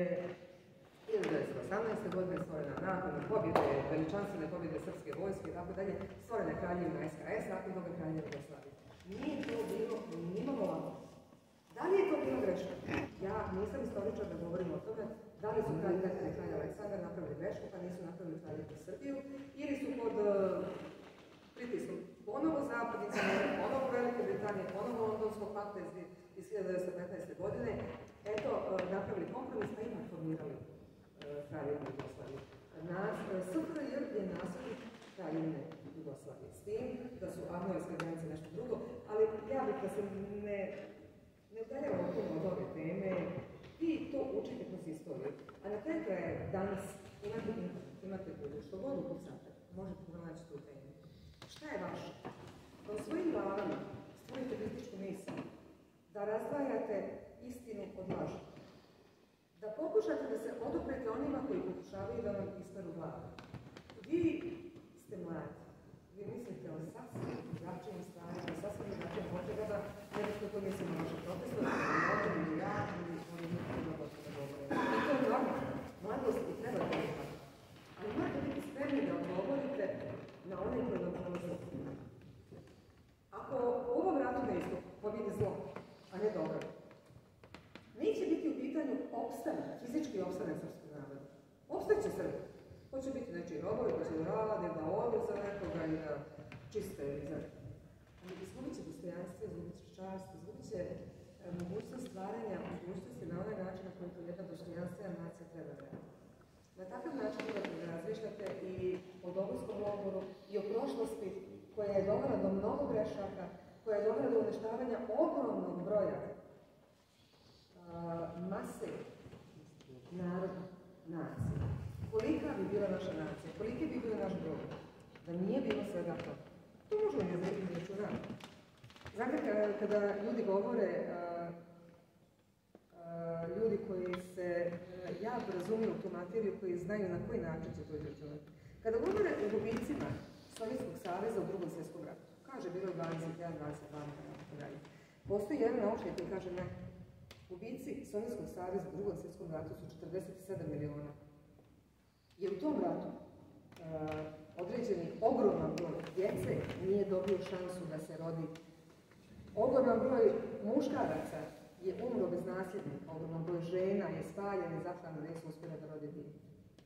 1918. godine stvorena nakon pobjede, veličanstvene pobjede srpske vojske i tako dalje, stvorena kraljevina SKS, nakon toga kraljevina Jugoslavije. Nije to bilo nimalo lako. Da li je to bilo greška? Ja nisam istoričar da govorim o tome da li su kralj Petar i kralj Aleksandar napravili grešku pa nisu napravili kraljevinu Srbiju ili su pod pritiskom ponovo zapadnice, ponovo Velike Britanije, ponovo Londonskog pakta iz 1915. godine, eto, napravili kompromis pa ima formirali kraljevinu Jugoslavije. SFRJ je nasljednik kraljevine Jugoslavije. S tim da su agnojevske granice nešto drugo, ali ja bih da se ne udaljamo od ove teme, vi to učite kroz istoriju. A na kraju kraja danas imate internet, imate Google, što god ukucate, možete pronaći tu temu. Šta je vaše? Da u svojim glavama stvorite kritičku misao, da razdvajate istinu od laži, da pokušate da se oduprete onima koji pokušavaju da vam isperu glavu. Vi ste mladi, vi mislite o sasvim drugačijim stvarima, sasvim drugačijim potrebama, nego što to mislimo naši profesori, ili ja, ili oni nikada da govore. I to je normalno, mladost i treba da je tako. Ali morate biti spremni da odgovorite na one koji vam prolaze. Ako u ovom ratu na istok pobjede zlo, a ne dobro, neće biti u pitanju opstanak, fizički opstanak srpskog naroda. Opstaće Srbi. Hoće biti nečiji robovi, pa će da rade, da odu za nekoga i da čiste za nekoga. Ali izgubit će dostojanstvo, izgubit će čast, izgubit će mogućnost stvaranja budućnosti na onaj način na koji to jedna dostojanstvena nacija treba raditi. Na takav način da razmišljate i o Domovinskom logoru i o dovela do mnogo grešaka, koja je dovela do uništavanja ogromnog broja mase naroda, nacije. Kolika bi bila naša nacija, koliki bi bio naš broj, da nije bilo svega to. To možemo izračunati. Znate, kada ljudi govore, ljudi koji se jako razumiju u tu materiju, koji znaju na koji način će to izračunati. Kada govore o gubicima Sovjetskog saveza u Drugom svjetskom ratu, kaže bilo je 21, 22 miliona. Postoji jedan naučnik koji kaže ne. Gubici Sovjetskog saveza u Drugom svjetskom ratu su 47 miliona. Jer u tom ratu određeni ogroman broj djece nije dobio šansu da se rodi. Ogroman broj muškaraca je umro bez nasljednika, ogroman broj žena je spaljen i zaklano nisu uspjela da rode dijete.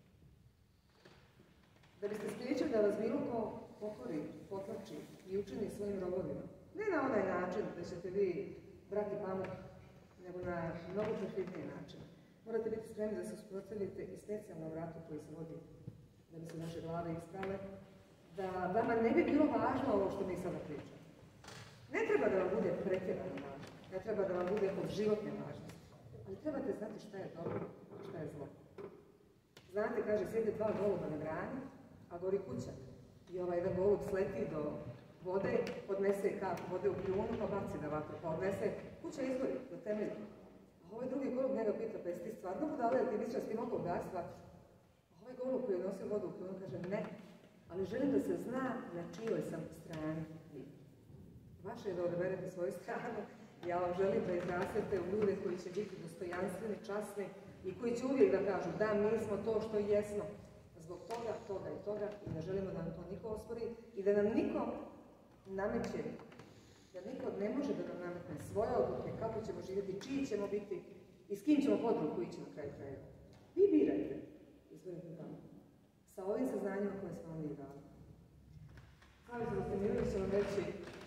Da biste spriječili da vas bilo ko pokori, potlači i učini svojim robovima. Ne na onaj način da ćete vi brati pamuk, nego na mnogo perfidniji način. Morate biti spremni da se usprotivite i specijalnom ratu koji se vodi da bi se naše glave isprale, da vama ne bi bilo važno ovo što mi sada pričamo. Ne treba da vam bude pretjerano važno, ne treba da vam bude od životne važnosti, ali trebate znati šta je dobro, a šta je zlo. Znate, kaže, sjede dva goluba na grani, a gori kuća. I ovaj jedan golub sleti do vode, odnese kap vode u kljunu, pa baci na vatru, pa odnese, kuća izgori do temelja. A ovaj drugi golub njega pita, pa jesi ti stvarno budala, jer ti misliš da si ti mogao gasi vatru? A ovaj golub koji je nosio vodu u kljunu kaže, ne, ali želim da se zna na čijoj sam strani vi. Vaše je da odaberete svoju stranu, ja vam želim da izrastete u ljude koji će biti dostojanstveni, časni i koji će uvijek da kažu, da, mi smo to što jesmo. Zbog toga, toga i toga i ne želimo da nam to niko ospori i da nam niko nameće, da niko ne može da nam nametne svoje odluke, kako ćemo živjeti, čiji ćemo biti i s kim ćemo pod ruku ići na kraju krajeva. Vi birajte, izvolite tamo, sa ovim saznanjima koje smo vam vi dali. Savez Vostimirović će vam reći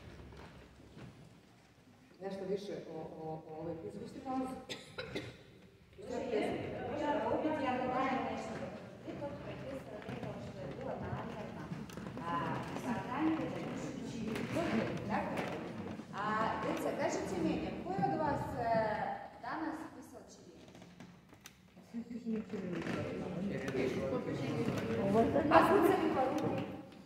nešto više o ovoj knjizi. Vi ćete pauzu.
Ja dodajem nešto. Vi to profesor rekao što je bila namjerna za branitelja tako? Deca, kažete meni, ko je od vas danas pisao ćirilicu? A kucali pa ruke?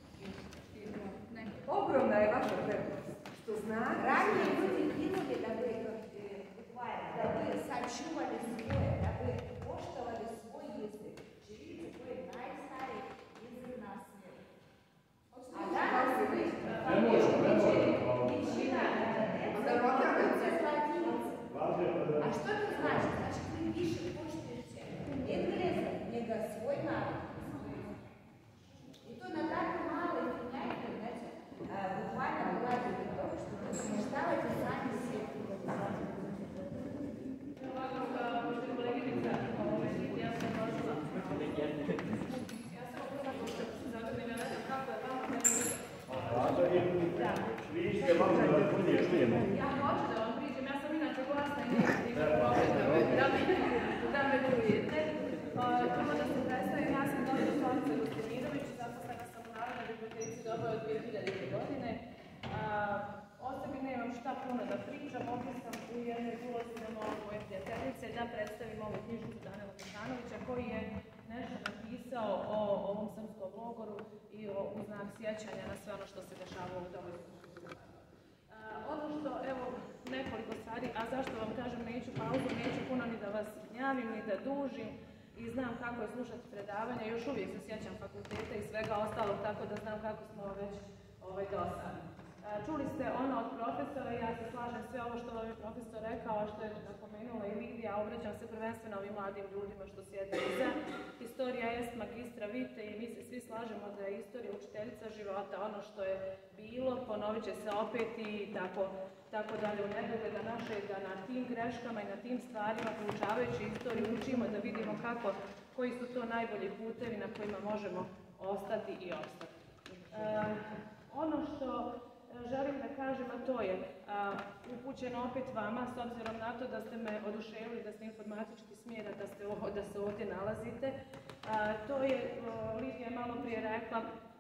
Ogromna je vaša prednost, što znate.
Ranije ljudi ginuli da bi udvajali, da bi sačuvali svoje, da bi poštovali svoj jezik. Ćirilicu koji je najstariji jezik na svijetu. A danas vi većina a što to znači? Znači ti više poštujete Engleza nego svoj narod. I to na tako male finjajke, znači, bukvalno dolazi do toga što smještavate sami svijetu.
Ovako, možda koleginica, ja sam došla. Ja sam opozvati što se zagodim, ja ne znam kako je vama Ja hoću da vam priđem, ja sam inače glasna i nisam da me čujete. Prvo da se predstavim, ja sam Dr. Slavica Vostimirović, zaposlena sam u Narodnoj biblioteci Doboje od 2000. godine. O sebi nemam šta puno da pričam, ovdje sam u jednoj ulozi za moje prijateljice da predstavim ovu knjižicu Danila Kosanovića koji je nešto napisao o ovom srpskom logoru i u znak sjećanja na sve ono što se dešavalo u Domovinskom ratu. Ono što, evo, nekoliko stvari, a zašto vam kažem neću pauzu, neću puno ni da vas gnjavim, ni da dužim i znam kako je slušati predavanja, još uvijek se sjećam fakulteta i svega ostalog, tako da znam kako smo već dosadni. Čuli ste ono od profesora, ja se slažem sve ovo što vam je profesor rekao, a što je napomenula i Lidija, obraćam se prvenstveno ovim mladim ljudima što sjede iza. Historija jest magistra vitae i mi se svi slažemo da je istorija učiteljica života, ono što je bilo, ponovit će se opet i tako dalje u nedogleda naše, da na tim greškama i na tim stvarima, poučavajući istoriju, učimo da vidimo koji su to najbolji putevi na kojima možemo ostati i opstati. Ono što želim da kažem, a to je upućeno opet vama, s obzirom na to da ste me oduševili, da ste informatički smjera, da se ovdje nalazite. To je, Lidija malo prije rekla,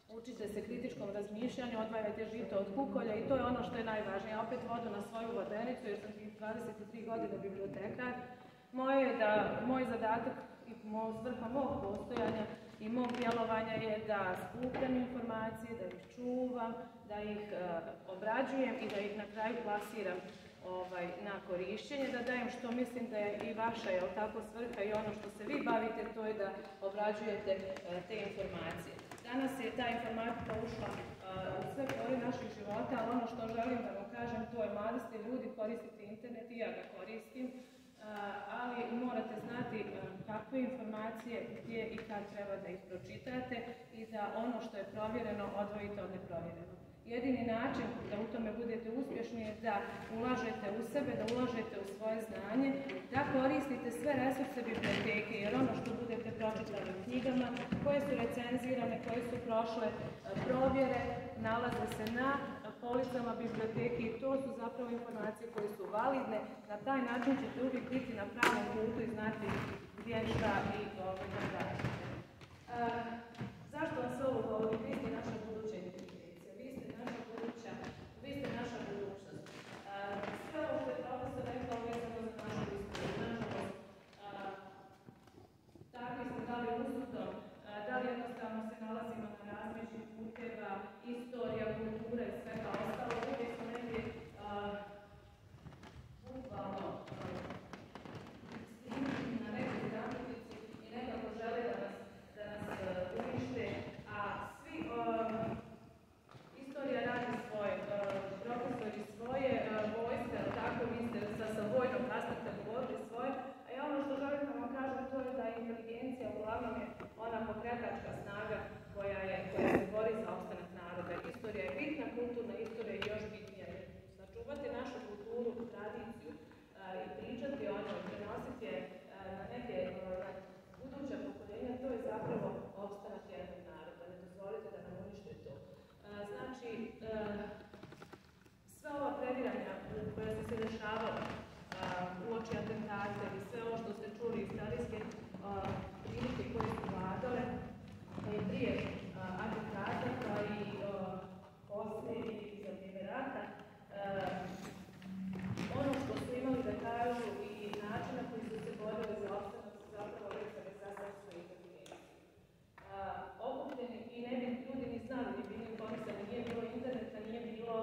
učite se kritičkom razmišljanju, odvajate žito od kukolja i to je ono što je najvažnije. Ja opet vodu na svoju vodenicu jer sam 23 godine bibliotekar. Moj zadatak i svrha mog postojanja i mog djelovanja je da skupljam informacije, da ih čuvam, da ih obrađujem i da ih na kraju plasiram na korišćenje, da dajem što mislim da je i vaša, jel tako, svrha i ono što se vi bavite, to je da obrađujete te informacije. Danas je ta informatika ušla u sve pore naših života, ali ono što želim da vam kažem, to je mladi ste ljudi, koristite internet i ja ga koristim, ali morate znati kakve informacije, gdje i kad treba da ih pročitate i da ono što je provjereno odvojite od neprovjereno. Jedini način da u tome budete uspješni je da ulažete u sebe, da ulažete u svoje znanje, da koristite sve resurse biblioteke, jer ono što budete pročitali u knjigama, koje su recenzirane, koje su prošle provjere, nalaze se na policama biblioteke i to su zapravo informacije koje su validne. Na taj način ćete uvijek biti na pravom putu i znati gdje šta i da tražite. Zašto vam se ovo govori? Vi ste naša buduća inteligencija, vi ste naša buduća, vi ste naša budućnost. Sve ovo što je profesor rekao vezano za našu istoriju, nažalost, takvi smo da li usudom, da li jednostavno se nalazimo na razmeđu puteva, istorija, kultura i svega ostalo, uvijek smo negdje bukvalno stignuti na nekoj zamrnici i nekako žele da nas unište, a svi istorija radi svoje, profesori svoje, vojska, tako vi ste sa vojnom aspektom govorili svoje, a ja ono što želim da vam kažem to je da inteligencija uglavnom je ona pokretačka snaga koja se bori za opstanak naroda. Istorija je bitna, kulturna istorija je još bitnija. Sačuvati našu kulturu, tradiciju i pričati o njoj, prenositi je na neke buduća pokoljenja, to je zapravo opstanak jednog naroda. Ne dozvolite da nam unište to. Znači, sva ova previranja koja su se dešavala uoči atentate i sve ovo što ste čuli iz istorijske prilike koje su vladale, i prije atentata, pa i poslije i za vrijeme rata, ono što su imali da kažu i načina koji su se borili za opstanak su zapravo vezane za srpsku inteligenciju. Okupljeni i ne bi ljudi ni znali, ni bili informisani, nije bilo interneta, nije bilo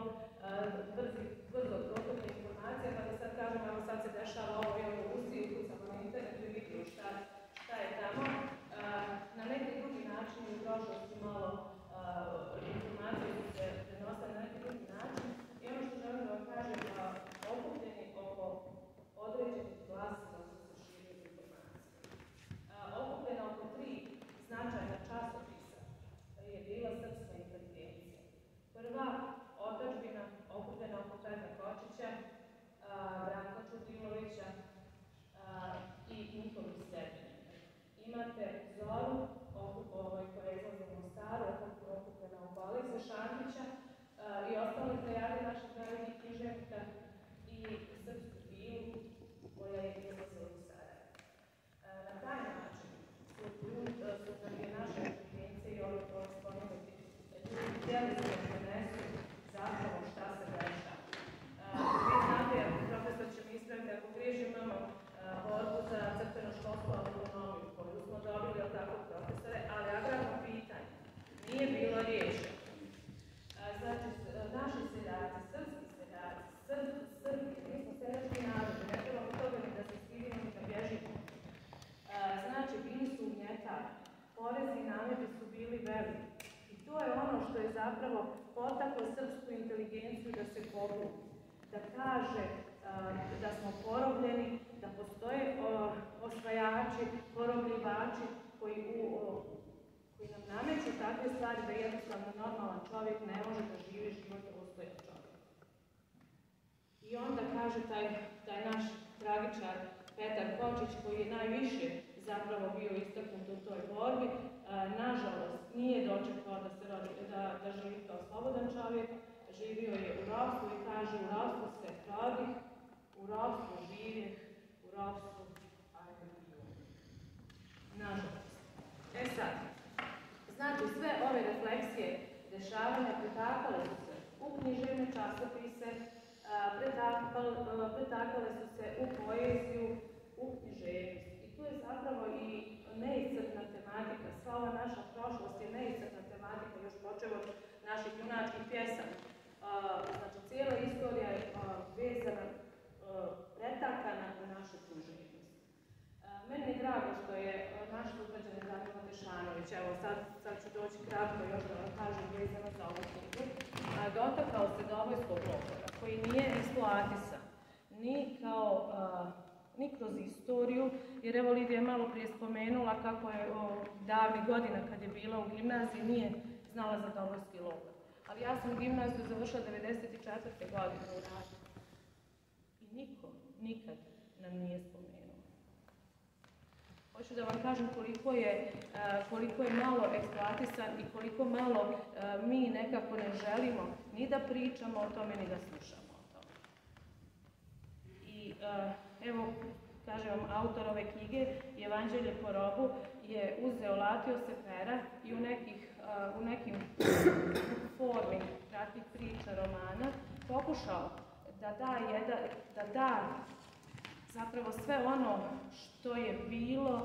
brzo dostupne informacije, pa da sad kažemo, evo sad se dešava ovo i ovo u Rusiji, ukucamo na internetu i vidimo šta je tamo. Na neki drugi način u prošlosti malo informacije su se prenosile na neki drugi način i ono što želim da vam kažem, okupljeni oko određenih glasova su se širili informacije. Okupljena oko 3 značajna časopisa je bila srpska inteligencija. Prva, Otadžbina, okupljena oko Petra Kočića, Branka Čudilovića i njihovih sljedbenika. Imate Zoru, koja izlazi u Mostaru, okupljena oko Alekse Šantića i ostale plejade naših velikih književnika i Srpsku Bilu, koja je izlazila u Sarajevo. Na taj način su naše inteligencije i ovi spomenuti ljudi htjeli da prenesu zapravo šta se dešava. Vi znate, profesor će mi ispraviti, ako griježim, imamo borbu za crkveno-školsku autonomiju, koju smo dobili od takvog profesore, ali agrarno pitanje nije bilo riješeno. Znači, naši seljaci, srpski seljaci, Srbi, mi smo seljački narodi, ne trebamo toga ni da se stidimo ni da bježimo. Znači, bili su ugnjetani, porezi i nameti su bili veliki. I to je ono što je zapravo potaklo srpsku inteligenciju da se pobuni, da kaže da smo porobljeni, da postoje osvajači, porobljivači koji nam nameću takve stvari da jednostavno normalan čovjek ne može da živi život dostojan čovjek. I onda kaže taj naš tragičar Petar Kočić, koji je najviše zapravo bio istaknut u toj borbi, nažalost nije dočekao da živi kao slobodan čovjek, živio je u ropstvu i kaže u ropstvu se rodih, u ropstvu živjeh, u ropstvu ajde bio. Nažalost. Sad, znači sve ove refleksije književne časopise, pretakale su se u poeziju, u književnost. I tu je zapravo i neiscrpna tematika, sva ova naša prošlost je neiscrpna tematika, još počeo od naših junačkih pjesama. Znači, cijela istorija je vezana, pretakana u našu književnost. Meni je drago što je naš sugrađanin Danilo Tešanović, evo sad ću doći kratko još da vam kažem vezano za ovu knjigu, dotakao se Dobojskog logora, koji nije eksploatisan ni kroz istoriju, jer evo Lidija je malo prije spomenula kako je davnih godina kad je bila u gimnaziji nije znala za Dobojski logor. Ali ja sam gimnaziju završila 1994. godine u Radu. I niko nikad nam nije spomenuo. Hoću da vam kažem koliko je malo eksploatisan i koliko malo mi nekako ne želimo ni da pričamo o tome, ni da slušamo o tome. I evo, kažem vam, autor ove knjige, Evanđelje po robu, je uzeo, latio se pera i u nekim formi kratkih priča, romana, pokušao da da zapravo sve ono što je bilo,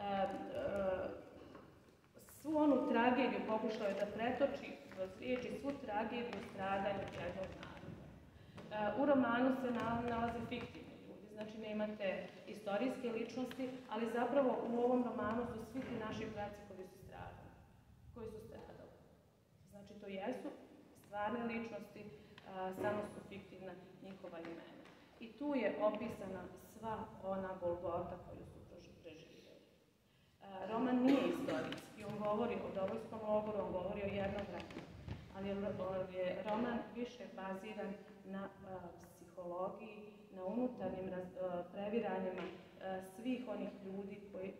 svu onu tragediju pokušao je da pretoči kroz riječi, svu tragediju stradanja jednog naroda. U romanu se nalaze fiktivni ljudi, znači nemate istorijske ličnosti, ali zapravo u ovom romanu su svi ti naši braći koji su stradali. Znači to jesu stvarne ličnosti, samo su fiktivna njihova imena. I tu je opisana sva ona golgota koju su preživjeli. Roman nije istorijski, on govori o Dobojskom logoru, on govori o jednom vremenu, ali je roman više baziran na psihologiji, na unutarnjim previranjima svih onih ljudi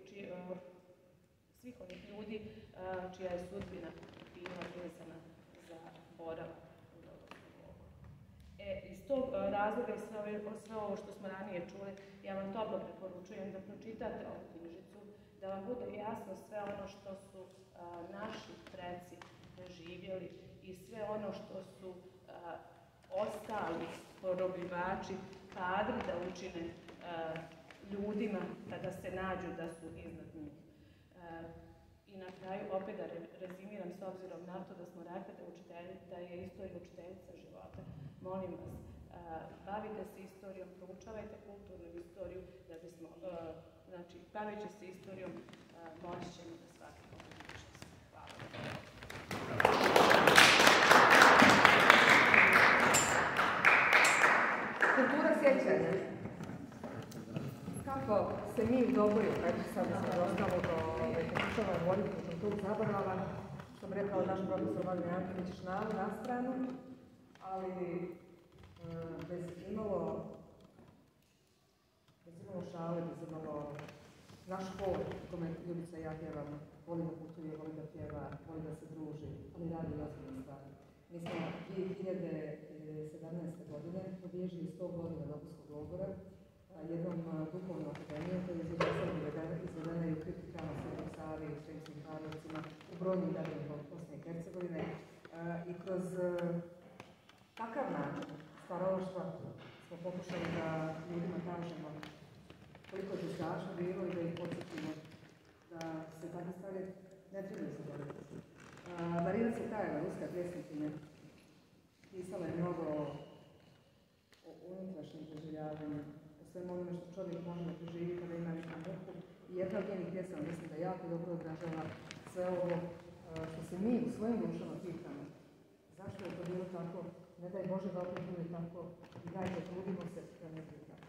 čija je sudbina bila vezana za boravak u Dobojskom logoru. Iz tog razloga i sve ovo što smo ranije čuli, ja vam toplo preporučujem da pročitate ovu knjižicu, da vam bude jasno sve ono što su naši preci preživjeli i sve ono što su ostali porobljivači kadri da učine ljudima kada se nađu da su iznad njih. I na kraju, opet da rezimiram s obzirom na to da smo rekli da je istorija učiteljica života. Molim vas, bavite se istorijom, proučavajte kulturnu istoriju, da bismo, znači, baveći se istorijom, moći ćemo da shvatimo budućnost. Hvala.
Kultura sjećanja. Kako se mi u Doboju, eto sad smo ostalo do pokušavamo voditi kulturu zabavama, što bi rekao naš profesor Vladimir Janković, na stranu, ali bez imalo šale, bez imalo naš hod u kome Ljubica i ja pjevamo, voli da putuje, voli da pjeva, voli da se druži, ali radi ozbiljne stvari. Mi smo 2017. godine obilježili 100 godina Dobojskog logora, jednom duhovnom akademijom koja je izvedena i u Kriptikama, Svetom Savi, u Sremskim Karlovcima, u brojnim gradovima Bosne i Hercegovine. I kroz takav način stvaralaštva smo pokušali da ljudima kažemo koliko je strašno bilo i da ih podsjetimo da se takve stvari ne trebaju zaboraviti. Marina Cvetajeva, ruska pjesnikinja, pisala je mnogo o unutrašnjem preživljavanju, o svemu onome što čovjek može da preživi kada ima neku muku. I jedna od njenih pjesama mislim da jako dobro odražava sve ovo što se mi u svojim dušama pitamo. Zašto je to bilo tako? Ne daj Bože da opet bude tako i dajte, trudimo se da ne bude tako.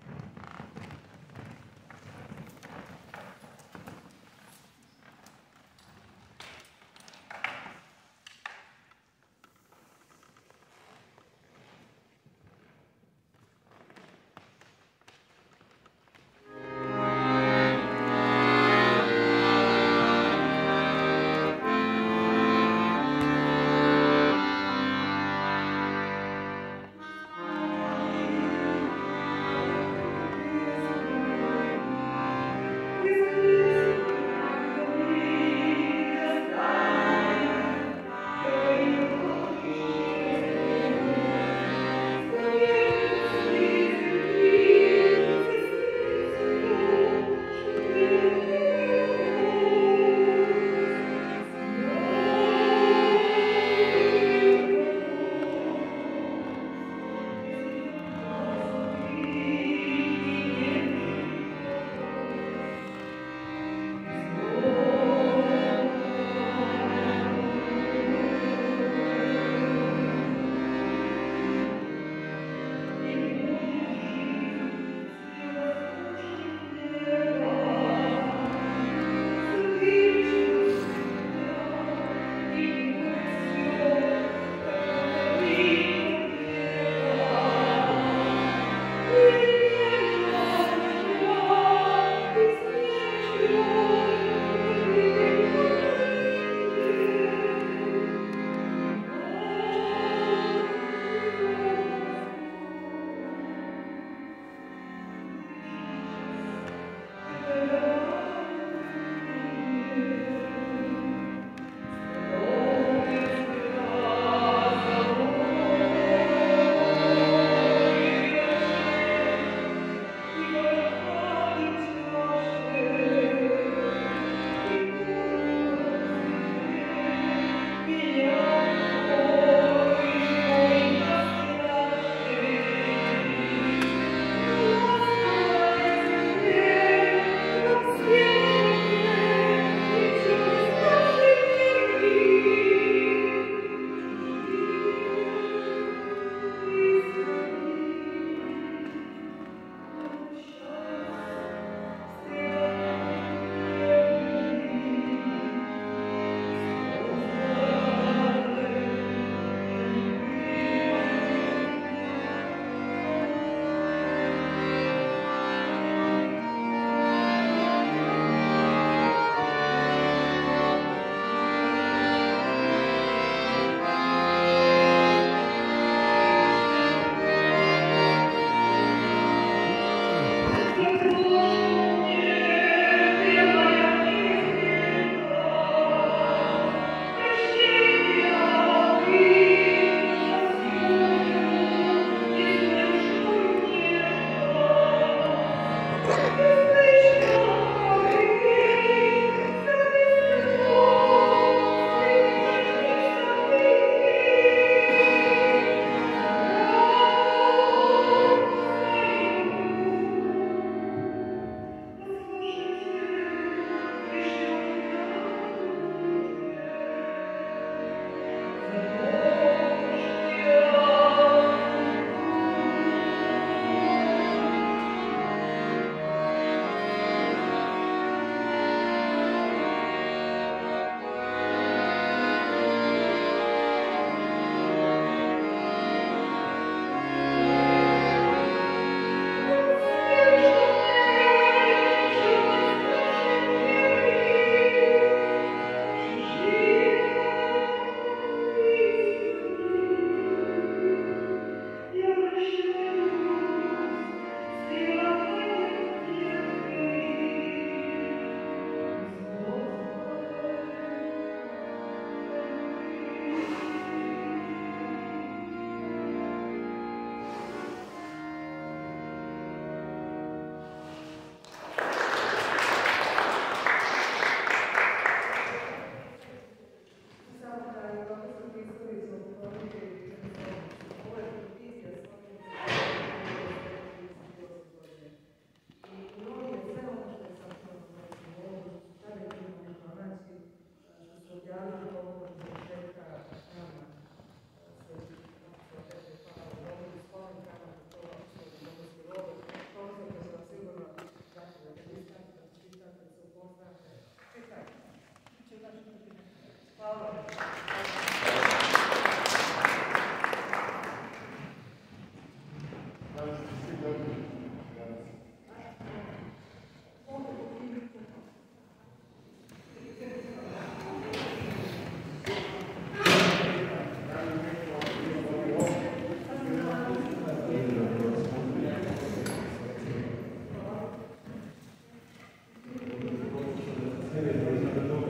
Hvala.